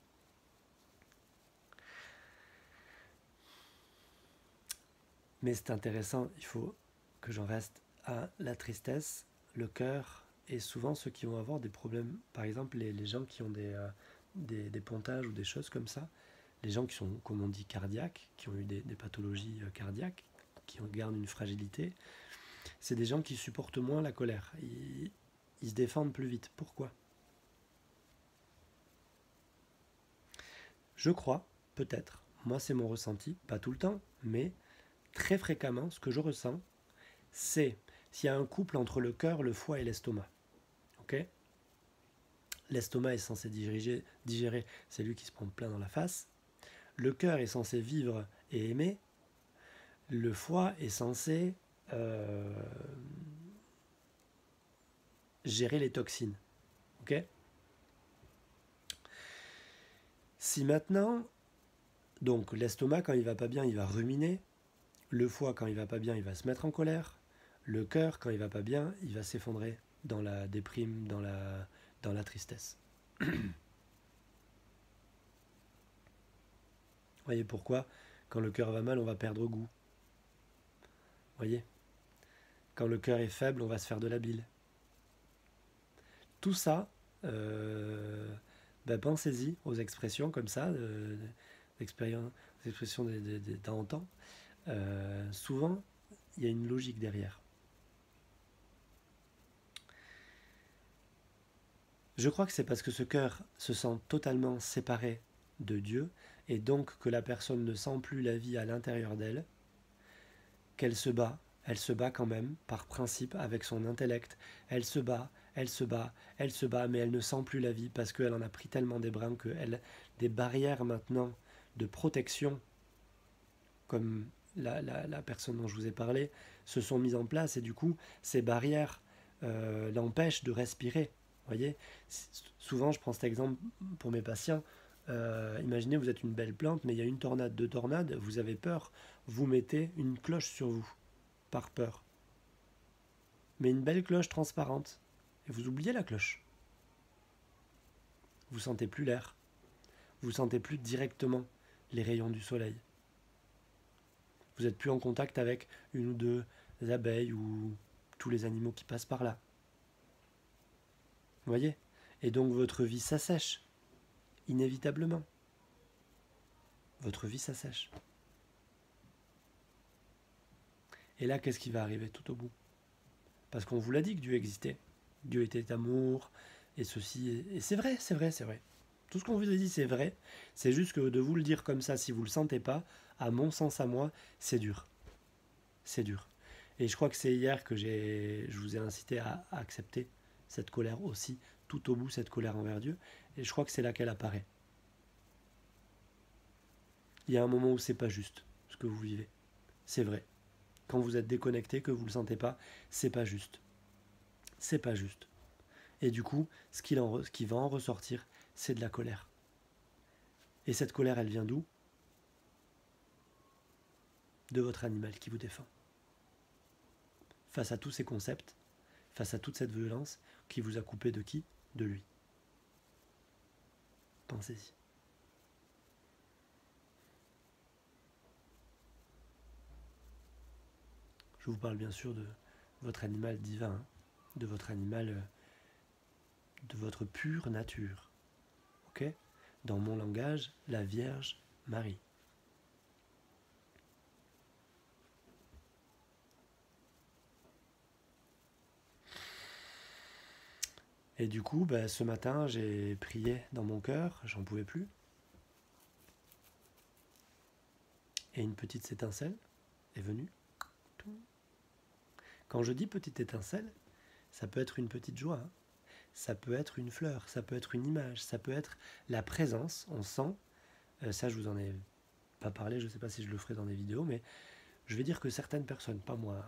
Mais c'est intéressant, il faut que j'en reste à la tristesse, le cœur, et souvent ceux qui vont avoir des problèmes, par exemple les, les gens qui ont des, euh, des, des pontages ou des choses comme ça, les gens qui sont, comme on dit, cardiaques, qui ont eu des, des pathologies euh, cardiaques, qui ont, gardent une fragilité, c'est des gens qui supportent moins la colère. Ils, ils se défendent plus vite. Pourquoi? Je crois, peut-être, moi c'est mon ressenti, pas tout le temps, mais très fréquemment, ce que je ressens, c'est s'il y a un couple entre le cœur, le foie et l'estomac. Ok? L'estomac est censé digérer, digérer, c'est lui qui se prend plein dans la face. Le cœur est censé vivre et aimer. Le foie est censé euh, gérer les toxines. Ok? Si maintenant, donc l'estomac quand il va pas bien, il va ruminer. Le foie quand il va pas bien, il va se mettre en colère. Le cœur quand il va pas bien, il va s'effondrer dans la déprime, dans la, dans la tristesse. Voyez pourquoi, quand le cœur va mal, on va perdre goût. Voyez, quand le cœur est faible, on va se faire de la bile. Tout ça, euh, ben pensez-y aux expressions comme ça, euh, expressions d'antan. Euh, souvent, il y a une logique derrière. Je crois que c'est parce que ce cœur se sent totalement séparé de Dieu, et donc que la personne ne sent plus la vie à l'intérieur d'elle, qu'elle se bat, elle se bat quand même, par principe, avec son intellect, elle se bat, elle se bat, elle se bat, mais elle ne sent plus la vie parce qu'elle en a pris tellement des brins que elle, des barrières maintenant de protection, comme la, la, la personne dont je vous ai parlé, se sont mises en place et du coup, ces barrières euh, l'empêchent de respirer. Vous voyez, souvent je prends cet exemple pour mes patients. Euh, imaginez, vous êtes une belle plante, mais il y a une tornade, deux tornades, vous avez peur, vous mettez une cloche sur vous, par peur. Mais une belle cloche transparente, et vous oubliez la cloche. Vous sentez plus l'air, vous sentez plus directement les rayons du soleil. Vous n'êtes plus en contact avec une ou deux abeilles ou tous les animaux qui passent par là. Vous voyez? Et donc votre vie s'assèche, inévitablement. Votre vie s'assèche. Et là, qu'est-ce qui va arriver tout au bout? Parce qu'on vous l'a dit que Dieu existait. Dieu était amour, et ceci... Et c'est vrai, c'est vrai, c'est vrai. Tout ce qu'on vous a dit, c'est vrai. C'est juste que de vous le dire comme ça, si vous ne le sentez pas, à mon sens, à moi, c'est dur. C'est dur. Et je crois que c'est hier que j'ai, je vous ai incité à, à accepter cette colère aussi, tout au bout, cette colère envers Dieu. Et je crois que c'est là qu'elle apparaît. Il y a un moment où c'est pas juste, ce que vous vivez. C'est vrai. Quand vous êtes déconnecté, que vous ne le sentez pas, c'est pas juste. C'est pas juste. Et du coup, ce qui, en, ce qui va en ressortir, c'est de la colère. Et cette colère, elle vient d'où? De votre animal qui vous défend. Face à tous ces concepts, face à toute cette violence, qui vous a coupé de qui? De lui. Pensez-y. Je vous parle bien sûr de votre animal divin, hein, de votre animal, euh, de votre pure nature. Ok? Dans mon langage, la Vierge Marie. Et du coup, bah, ce matin, j'ai prié dans mon cœur, j'en pouvais plus. Et une petite étincelle est venue. Quand je dis petite étincelle, ça peut être une petite joie, hein. Ça peut être une fleur, ça peut être une image, ça peut être la présence, on sent, euh, ça je vous en ai pas parlé, je ne sais pas si je le ferai dans des vidéos, mais je vais dire que certaines personnes, pas moi,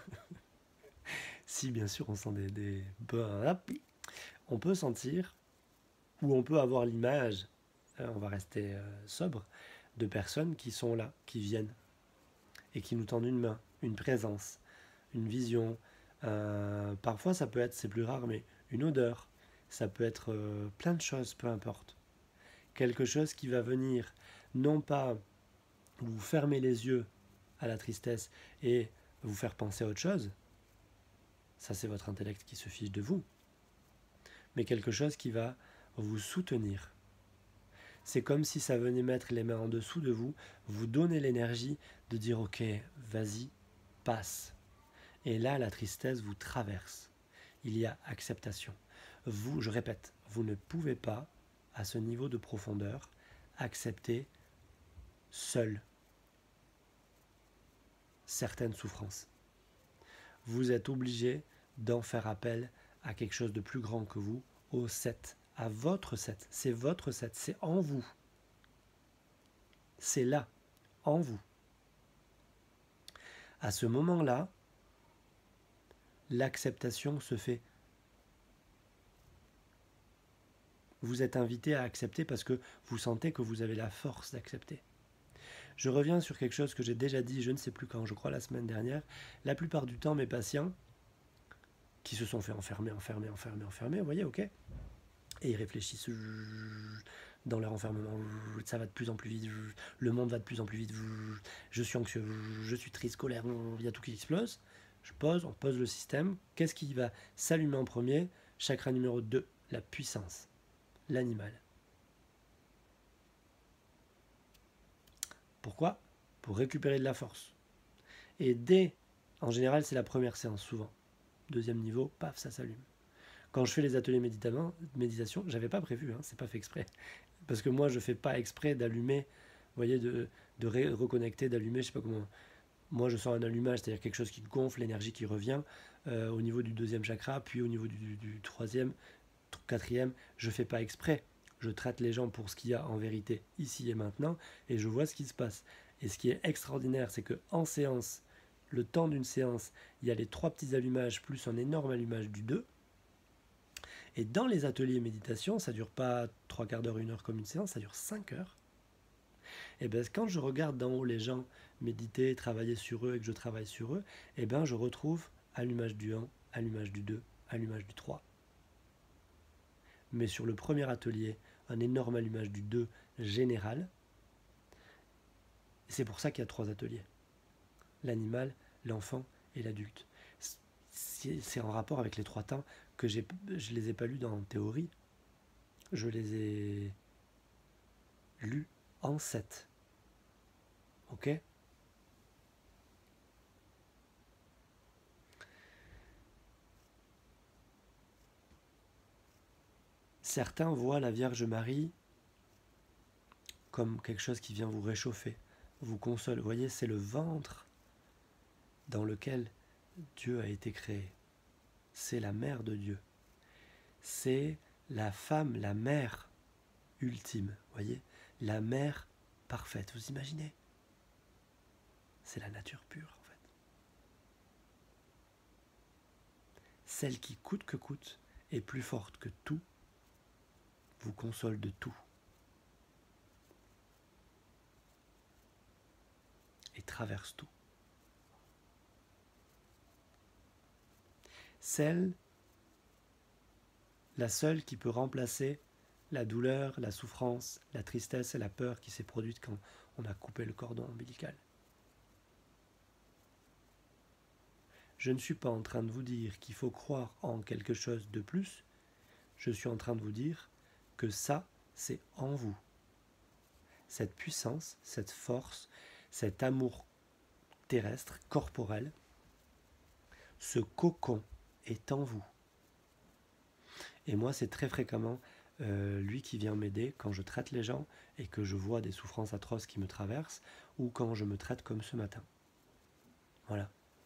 si bien sûr on sent des... des on peut sentir, ou on peut avoir l'image, euh, on va rester euh, sobre, de personnes qui sont là, qui viennent, et qui nous tendent une main, une présence, une vision. Euh, parfois ça peut être, c'est plus rare, mais une odeur, ça peut être euh, plein de choses, peu importe. Quelque chose qui va venir, non pas vous fermer les yeux à la tristesse et vous faire penser à autre chose, ça c'est votre intellect qui se fiche de vous, mais quelque chose qui va vous soutenir. C'est comme si ça venait mettre les mains en dessous de vous, vous donner l'énergie de dire ok, vas-y, passe. Et là, la tristesse vous traverse. Il y a acceptation. Vous, je répète, vous ne pouvez pas, à ce niveau de profondeur, accepter seul certaines souffrances. Vous êtes obligé d'en faire appel à quelque chose de plus grand que vous, au sept, à votre sept. C'est votre sept, c'est en vous. C'est là, en vous. À ce moment-là, l'acceptation se fait. Vous êtes invité à accepter parce que vous sentez que vous avez la force d'accepter. Je reviens sur quelque chose que j'ai déjà dit, je ne sais plus quand, je crois la semaine dernière. La plupart du temps, mes patients qui se sont fait enfermer, enfermer, enfermer, enfermer, vous voyez, ok? Et ils réfléchissent dans leur enfermement, ça va de plus en plus vite, le monde va de plus en plus vite, je suis anxieux, je suis triste, colère, il y a tout qui explose. Je pose, on pose le système. Qu'est-ce qui va s'allumer en premier? Chakra numéro deux, la puissance, l'animal. Pourquoi? Pour récupérer de la force. Et dès, en général, c'est la première séance, souvent. Deuxième niveau, paf, ça s'allume. Quand je fais les ateliers méditation, j'avais pas prévu, hein, c'est pas fait exprès. Parce que moi, je fais pas exprès d'allumer, vous voyez, de, de ré reconnecter, d'allumer, je sais pas comment. Moi, je sens un allumage, c'est-à-dire quelque chose qui gonfle, l'énergie qui revient euh, au niveau du deuxième chakra, puis au niveau du, du, du troisième, quatrième. Je fais pas exprès. je traite les gens pour ce qu'il y a en vérité ici et maintenant, et je vois ce qui se passe. Et ce qui est extraordinaire, c'est qu'en séance, le temps d'une séance, il y a les trois petits allumages plus un énorme allumage du deux. Et dans les ateliers méditation, ça ne dure pas trois quarts d'heure, une heure comme une séance, ça dure cinq heures. Et bien quand je regarde d'en haut les gens méditer, travailler sur eux et que je travaille sur eux, et bien je retrouve allumage du un, allumage du deux, allumage du trois. Mais sur le premier atelier, un énorme allumage du deux général. C'est pour ça qu'il y a trois ateliers. L'animal, l'enfant et l'adulte. C'est en rapport avec les trois temps que j'ai, je ne les ai pas lus dans théorie. Je les ai lus en sept. Ok ? Certains voient la Vierge Marie comme quelque chose qui vient vous réchauffer, vous console. Vous voyez, c'est le ventre dans lequel Dieu a été créé. C'est la mère de Dieu. C'est la femme, la mère ultime. Vous voyez, la mère parfaite. Vous imaginez ? C'est la nature pure, en fait. Celle qui, coûte que coûte, est plus forte que tout, vous console de tout. Et traverse tout. Celle, la seule qui peut remplacer la douleur, la souffrance, la tristesse et la peur qui s'est produite quand on a coupé le cordon ombilical. Je ne suis pas en train de vous dire qu'il faut croire en quelque chose de plus, je suis en train de vous dire que ça, c'est en vous. Cette puissance, cette force, cet amour terrestre, corporel, ce cocon est en vous. Et moi, c'est très fréquemment euh, lui qui vient m'aider quand je traite les gens et que je vois des souffrances atroces qui me traversent ou quand je me traite comme ce matin. Voilà.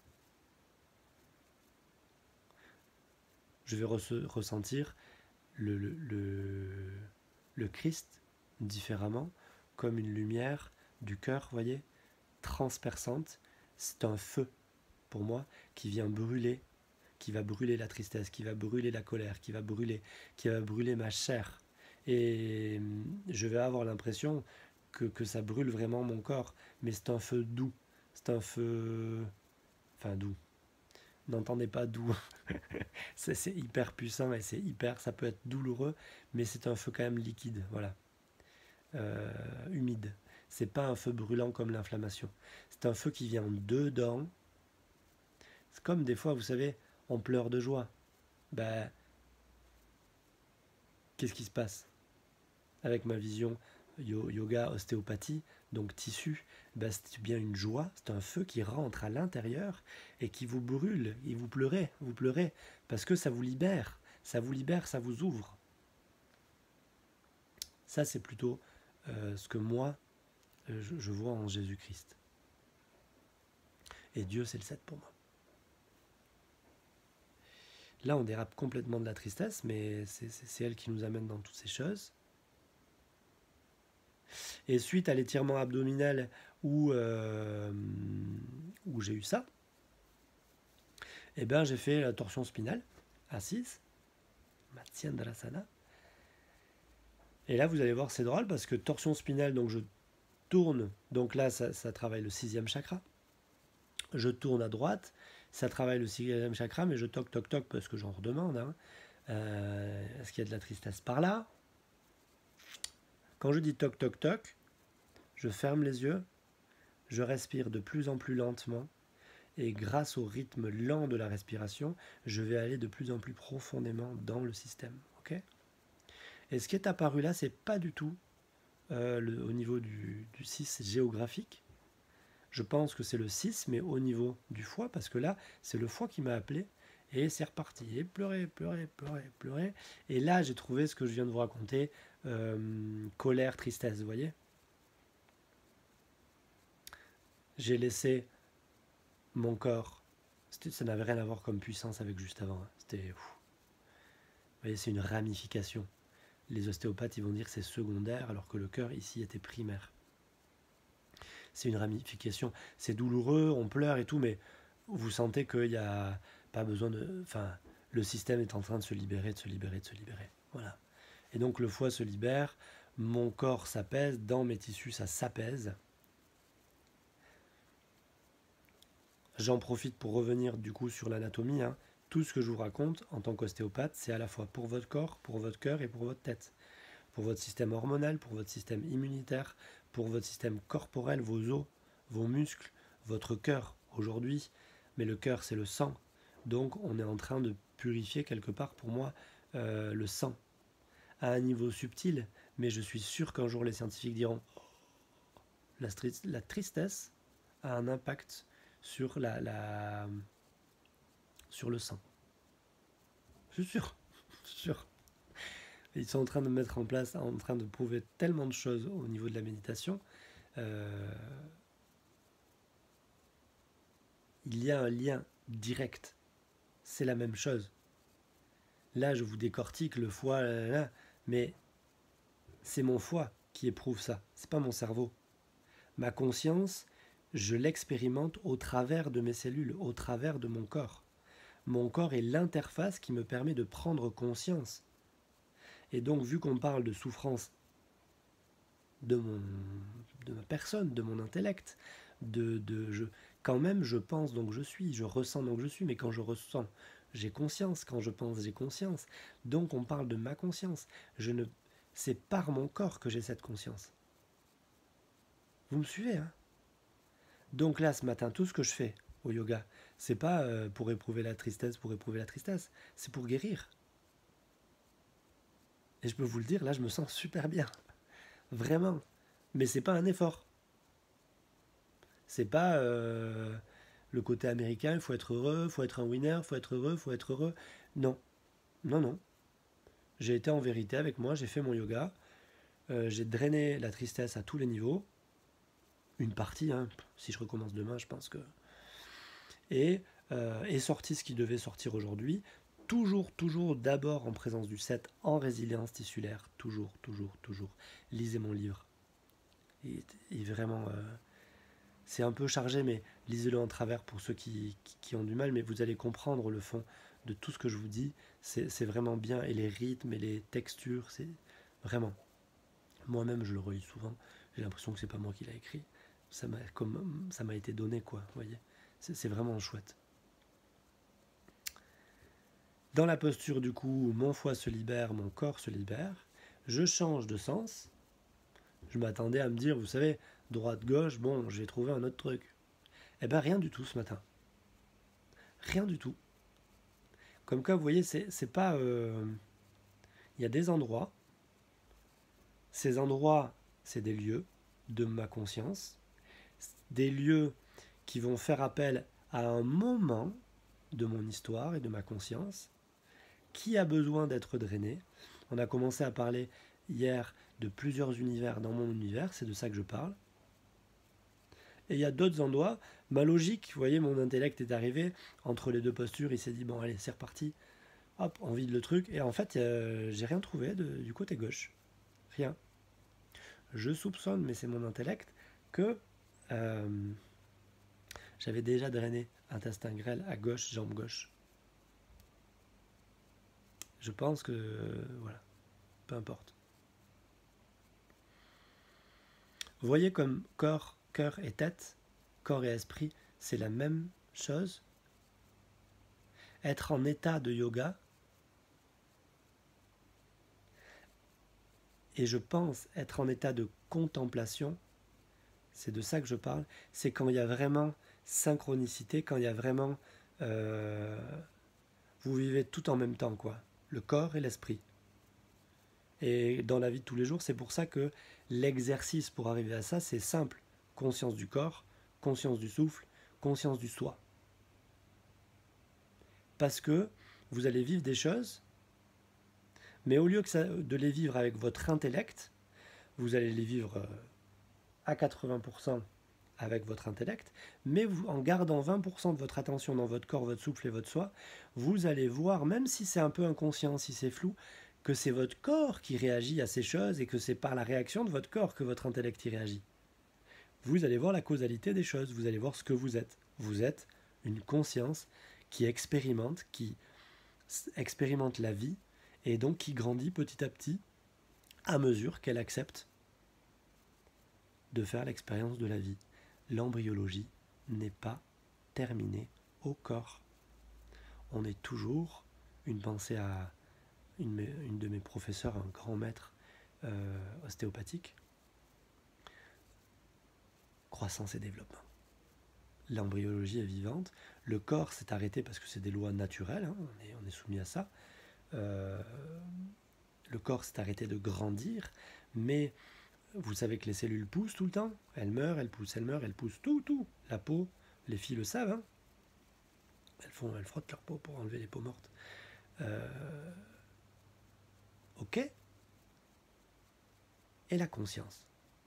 Je vais re- ressentir le, le, le, le Christ différemment, comme une lumière du cœur, voyez, transperçante. C'est un feu, pour moi, qui vient brûler, qui va brûler la tristesse, qui va brûler la colère, qui va brûler, qui va brûler ma chair. Et je vais avoir l'impression que, que ça brûle vraiment mon corps, mais c'est un feu doux, c'est un feu... Enfin, doux. N'entendez pas doux. c'est, c'est hyper puissant et c'est hyper, ça peut être douloureux, mais c'est un feu quand même liquide, voilà, euh, humide. C'est pas un feu brûlant comme l'inflammation. C'est un feu qui vient dedans. C'est comme des fois, vous savez, on pleure de joie. Ben, qu'est-ce qui se passe avec ma vision yoga, ostéopathie, donc tissu, ben c'est bien une joie, c'est un feu qui rentre à l'intérieur et qui vous brûle, et vous pleurez, vous pleurez, parce que ça vous libère, ça vous libère, ça vous ouvre. Ça, c'est plutôt euh, ce que moi, je, je vois en Jésus-Christ. Et Dieu, c'est le sept pour moi. Là, on dérape complètement de la tristesse, mais c'est, c'est, c'est elle qui nous amène dans toutes ces choses. Et suite à l'étirement abdominal où, euh, où j'ai eu ça, eh ben, j'ai fait la torsion spinale, assise, Matsyendrasana. Et là, vous allez voir, c'est drôle parce que torsion spinale, donc je tourne, donc là, ça, ça travaille le sixième chakra. Je tourne à droite, ça travaille le sixième chakra, mais je toc, toc, toc parce que j'en redemande. Hein. Euh, est-ce qu'il y a de la tristesse par là ? Quand je dis toc, toc, toc, je ferme les yeux, je respire de plus en plus lentement, et grâce au rythme lent de la respiration, je vais aller de plus en plus profondément dans le système. Okay ? Et ce qui est apparu là, c'est pas du tout euh, le, au niveau du, du six géographique. Je pense que c'est le six, mais au niveau du foie, parce que là, c'est le foie qui m'a appelé, et c'est reparti. Et pleurer, pleurer, pleurer, pleurer. Et là, j'ai trouvé ce que je viens de vous raconter, euh, colère, tristesse, vous voyez ? J'ai laissé mon corps, ça n'avait rien à voir comme puissance avec juste avant. Hein. C'était, vous voyez, c'est une ramification. les ostéopathes ils vont dire que c'est secondaire, alors que le cœur ici était primaire. C'est une ramification. C'est douloureux, on pleure et tout, mais vous sentez qu'il n'y a pas besoin de... Enfin, le système est en train de se libérer, de se libérer, de se libérer. Voilà. Et donc le foie se libère, mon corps s'apaise, dans mes tissus ça s'apaise. J'en profite pour revenir du coup sur l'anatomie. Hein. Tout ce que je vous raconte en tant qu'ostéopathe, c'est à la fois pour votre corps, pour votre cœur et pour votre tête. Pour votre système hormonal, pour votre système immunitaire, pour votre système corporel, vos os, vos muscles, votre cœur aujourd'hui. Mais le cœur, c'est le sang. Donc on est en train de purifier quelque part, pour moi, euh, le sang. À un niveau subtil, mais je suis sûr qu'un jour les scientifiques diront la, la tristesse a un impact sur, la, la, sur le sang. Je suis sûr. Je suis sûr. Ils sont en train de mettre en place, en train de prouver tellement de choses au niveau de la méditation. Euh, il y a un lien direct. C'est la même chose. Là, je vous décortique le foie, là, là, mais c'est mon foie qui éprouve ça. C'est pas mon cerveau. Ma conscience, je l'expérimente au travers de mes cellules, au travers de mon corps. Mon corps est l'interface qui me permet de prendre conscience. Et donc, vu qu'on parle de souffrance de, mon, de ma personne, de mon intellect, de, de, je, quand même, je pense donc je suis, je ressens donc je suis, mais quand je ressens, j'ai conscience, quand je pense, j'ai conscience. Donc, on parle de ma conscience. Je ne, c'est par mon corps que j'ai cette conscience. Vous me suivez, hein? Donc là, ce matin, tout ce que je fais au yoga, c'est pas euh, pour éprouver la tristesse, pour éprouver la tristesse, c'est pour guérir. Et je peux vous le dire, là, je me sens super bien. Vraiment. Mais c'est pas un effort. C'est pas euh, le côté américain, il faut être heureux, il faut être un winner, il faut être heureux, il faut être heureux. Non. Non, non. J'ai été en vérité avec moi, j'ai fait mon yoga, euh, j'ai drainé la tristesse à tous les niveaux. Une partie, hein. Si je recommence demain, je pense que... Et euh, est sorti ce qui devait sortir aujourd'hui. Toujours, toujours d'abord en présence du sept, en résilience tissulaire. Toujours, toujours, toujours. Lisez mon livre. Il est vraiment... Euh, c'est un peu chargé, mais lisez-le en travers pour ceux qui, qui, qui ont du mal. Mais vous allez comprendre le fond de tout ce que je vous dis. C'est, c'est vraiment bien. Et les rythmes et les textures, c'est vraiment... Moi-même, je le relis souvent. J'ai l'impression que c'est pas moi qui l'ai écrit. Ça m'a, comme, ça m'a été donné, quoi. Vous voyez, c'est, c'est vraiment chouette. Dans la posture, du coup, mon foie se libère, mon corps se libère. Je change de sens. Je m'attendais à me dire, vous savez, droite-gauche, bon, j'ai trouvé un autre truc. Eh bien, rien du tout ce matin. Rien du tout. Comme quoi, vous voyez, c'est, c'est pas... Euh... Il y a des endroits. Ces endroits, c'est des lieux de ma conscience. Des lieux qui vont faire appel à un moment de mon histoire et de ma conscience qui a besoin d'être drainé. On a commencé à parler hier de plusieurs univers dans mon univers, c'est de ça que je parle. Et il y a d'autres endroits, ma logique, vous voyez, mon intellect est arrivé entre les deux postures, il s'est dit, bon allez, c'est reparti, hop, on vide le truc, et en fait, euh, j'ai rien trouvé de, du côté gauche. Rien. Je soupçonne, mais c'est mon intellect, que euh, j'avais déjà drainé intestin grêle à gauche, jambe gauche. Je pense que, euh, voilà, peu importe. Vous voyez comme corps, cœur et tête, corps et esprit, c'est la même chose. Être en état de yoga, et je pense être en état de contemplation, c'est de ça que je parle, c'est quand il y a vraiment synchronicité, quand il y a vraiment... Euh, vous vivez tout en même temps, quoi. Le corps et l'esprit. Et dans la vie de tous les jours, c'est pour ça que l'exercice pour arriver à ça, c'est simple. Conscience du corps, conscience du souffle, conscience du soi. Parce que vous allez vivre des choses, mais au lieu que ça, de les vivre avec votre intellect, vous allez les vivre à quatre-vingts pour cent avec votre intellect, mais vous, en gardant vingt pour cent de votre attention dans votre corps, votre souffle et votre soi, vous allez voir, même si c'est un peu inconscient, si c'est flou, que c'est votre corps qui réagit à ces choses et que c'est par la réaction de votre corps que votre intellect y réagit. Vous allez voir la causalité des choses, vous allez voir ce que vous êtes. Vous êtes une conscience qui expérimente, qui expérimente la vie et donc qui grandit petit à petit à mesure qu'elle accepte de faire l'expérience de la vie. L'embryologie n'est pas terminée au corps. On est toujours, une pensée à une, une de mes professeurs, un grand maître euh, ostéopathique, croissance et développement. L'embryologie est vivante, le corps s'est arrêté parce que c'est des lois naturelles, hein, on, est, on est soumis à ça. Euh, le corps s'est arrêté de grandir, mais vous savez que les cellules poussent tout le temps, elles meurent, elles poussent, elles meurent, elles poussent, tout, tout. La peau, les filles le savent, hein. elles, font, elles frottent leur peau pour enlever les peaux mortes. Euh, ok. Et la conscience.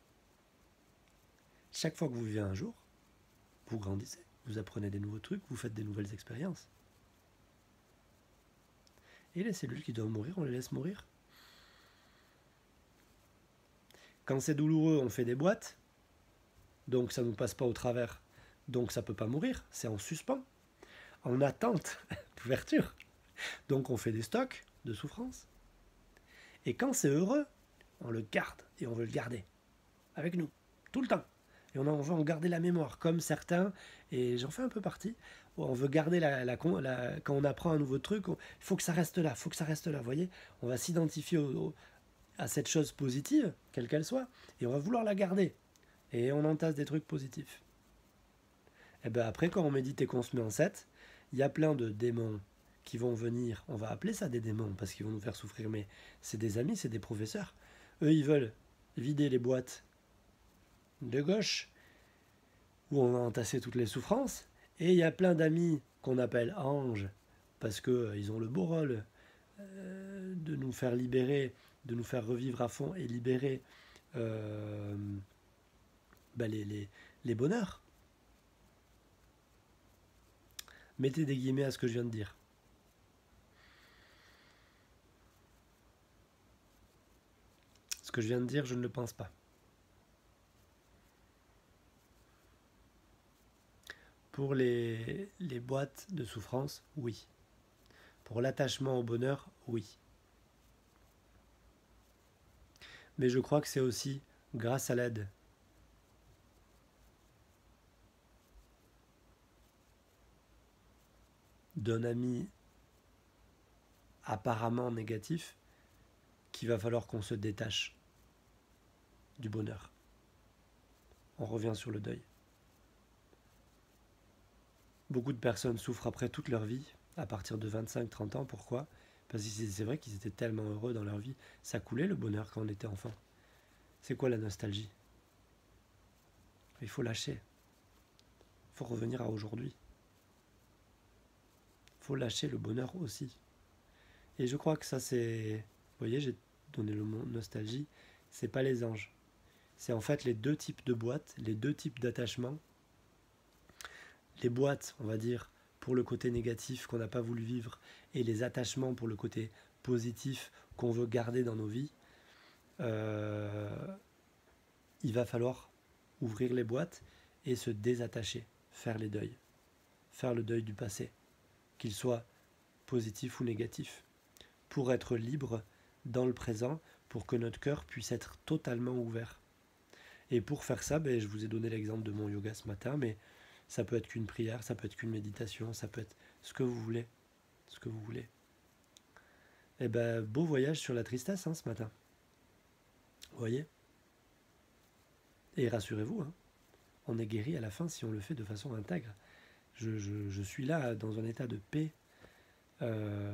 Chaque fois que vous vivez un jour, vous grandissez, vous apprenez des nouveaux trucs, vous faites des nouvelles expériences. Et les cellules qui doivent mourir, on les laisse mourir. Quand c'est douloureux, on fait des boîtes, donc ça ne nous passe pas au travers, donc ça ne peut pas mourir, c'est en suspens, en attente d'ouverture. Donc on fait des stocks de souffrance. Et quand c'est heureux, on le garde et on veut le garder avec nous, tout le temps. Et on, on veut en garder la mémoire, comme certains, et j'en fais un peu partie, on veut garder la, la, la quand on apprend un nouveau truc, il faut que ça reste là, il faut que ça reste là, vous voyez. On va s'identifier au, au, à cette chose positive, quelle qu'elle soit, et on va vouloir la garder. Et on entasse des trucs positifs. Et bien après, quand on médite et qu'on se met en sept, il y a plein de démons qui vont venir, on va appeler ça des démons, parce qu'ils vont nous faire souffrir, mais c'est des amis, c'est des professeurs. Eux, ils veulent vider les boîtes de gauche, où on a entassé toutes les souffrances, et il y a plein d'amis qu'on appelle anges, parce qu'ils euh, ont le beau rôle euh, de nous faire libérer, de nous faire revivre à fond et libérer euh, bah les, les, les bonheurs. Mettez des guillemets à ce que je viens de dire. Ce que je viens de dire, je ne le pense pas. Pour les, les boîtes de souffrance, oui. Pour l'attachement au bonheur, oui. Mais je crois que c'est aussi grâce à l'aide d'un ami apparemment négatif qu'il va falloir qu'on se détache du bonheur. On revient sur le deuil. Beaucoup de personnes souffrent après toute leur vie, à partir de vingt-cinq trente ans. Pourquoi ? Parce que c'est vrai qu'ils étaient tellement heureux dans leur vie. Ça coulait le bonheur quand on était enfant. C'est quoi la nostalgie ? Il faut lâcher. Il faut revenir à aujourd'hui. Il faut lâcher le bonheur aussi. Et je crois que ça c'est... Vous voyez, j'ai donné le mot nostalgie. C'est pas les anges. C'est en fait les deux types de boîtes, les deux types d'attachements. Les boîtes, on va dire, pour le côté négatif qu'on n'a pas voulu vivre, et les attachements pour le côté positif qu'on veut garder dans nos vies, euh, il va falloir ouvrir les boîtes et se désattacher, faire les deuils, faire le deuil du passé, qu'il soit positif ou négatif, pour être libre dans le présent, pour que notre cœur puisse être totalement ouvert. Et pour faire ça, ben, je vous ai donné l'exemple de mon yoga ce matin, mais ça peut être qu'une prière, ça peut être qu'une méditation, ça peut être ce que vous voulez, ce que vous voulez. Eh ben, beau voyage sur la tristesse hein, ce matin. Vous voyez ? Et rassurez-vous, hein, on est guéri à la fin si on le fait de façon intègre. Je, je, je suis là dans un état de paix euh,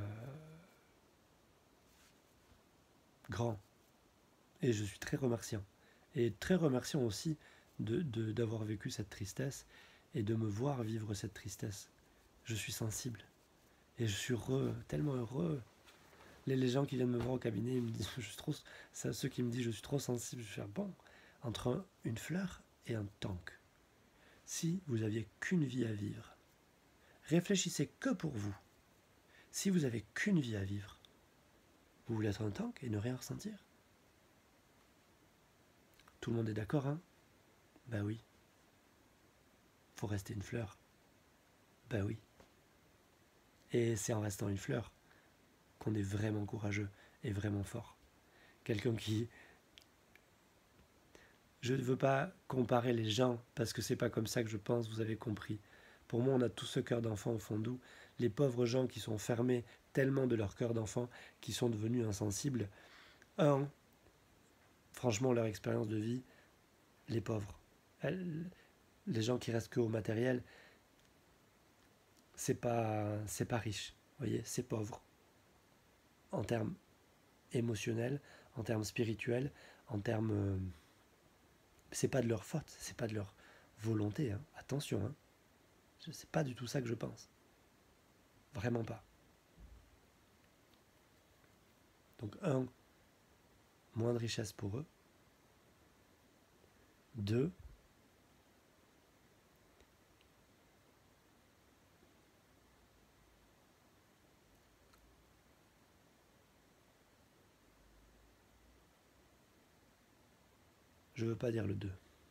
grand. Et je suis très remerciant. Et très remerciant aussi de, de, d'avoir vécu cette tristesse et de me voir vivre cette tristesse. Je suis sensible. Et je suis heureux, tellement heureux. Les, les gens qui viennent me voir au cabinet, ils me disent, je suis trop, ça, ceux qui me disent je suis trop sensible, je suis ah bon, entre un, une fleur et un tank. Si vous aviez qu'une vie à vivre, réfléchissez que pour vous. Si vous avez qu'une vie à vivre, Vous voulez être un tank et ne rien ressentir? Tout le monde est d'accord, hein? Bah oui. Faut rester une fleur. Bah oui. Et c'est en restant une fleur qu'on est vraiment courageux et vraiment fort. Quelqu'un qui... Je ne veux pas comparer les gens, parce que c'est pas comme ça que je pense, vous avez compris. Pour moi, on a tout ce cœur d'enfant au fond de nous. Les pauvres gens qui sont fermés tellement de leur cœur d'enfant, qui sont devenus insensibles. Un, franchement, leur expérience de vie, les pauvres. Elles, les gens qui restent que au matériel, c'est pas, c'est pas riche. Vous voyez, c'est pauvre. En termes émotionnels, en termes spirituels, en termes... Euh, c'est pas de leur faute, c'est pas de leur volonté. Hein. Attention, hein. C'est pas du tout ça que je pense. Vraiment pas. Donc, un, moins de richesse pour eux. Deux, je veux pas dire le deux.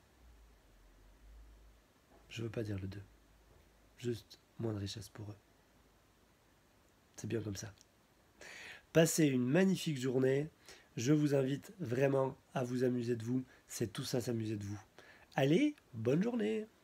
Je veux pas dire le deux. Juste moins de richesse pour eux. C'est bien comme ça. Passez une magnifique journée. Je vous invite vraiment à vous amuser de vous. C'est tout ça, s'amuser de vous. Allez, bonne journée!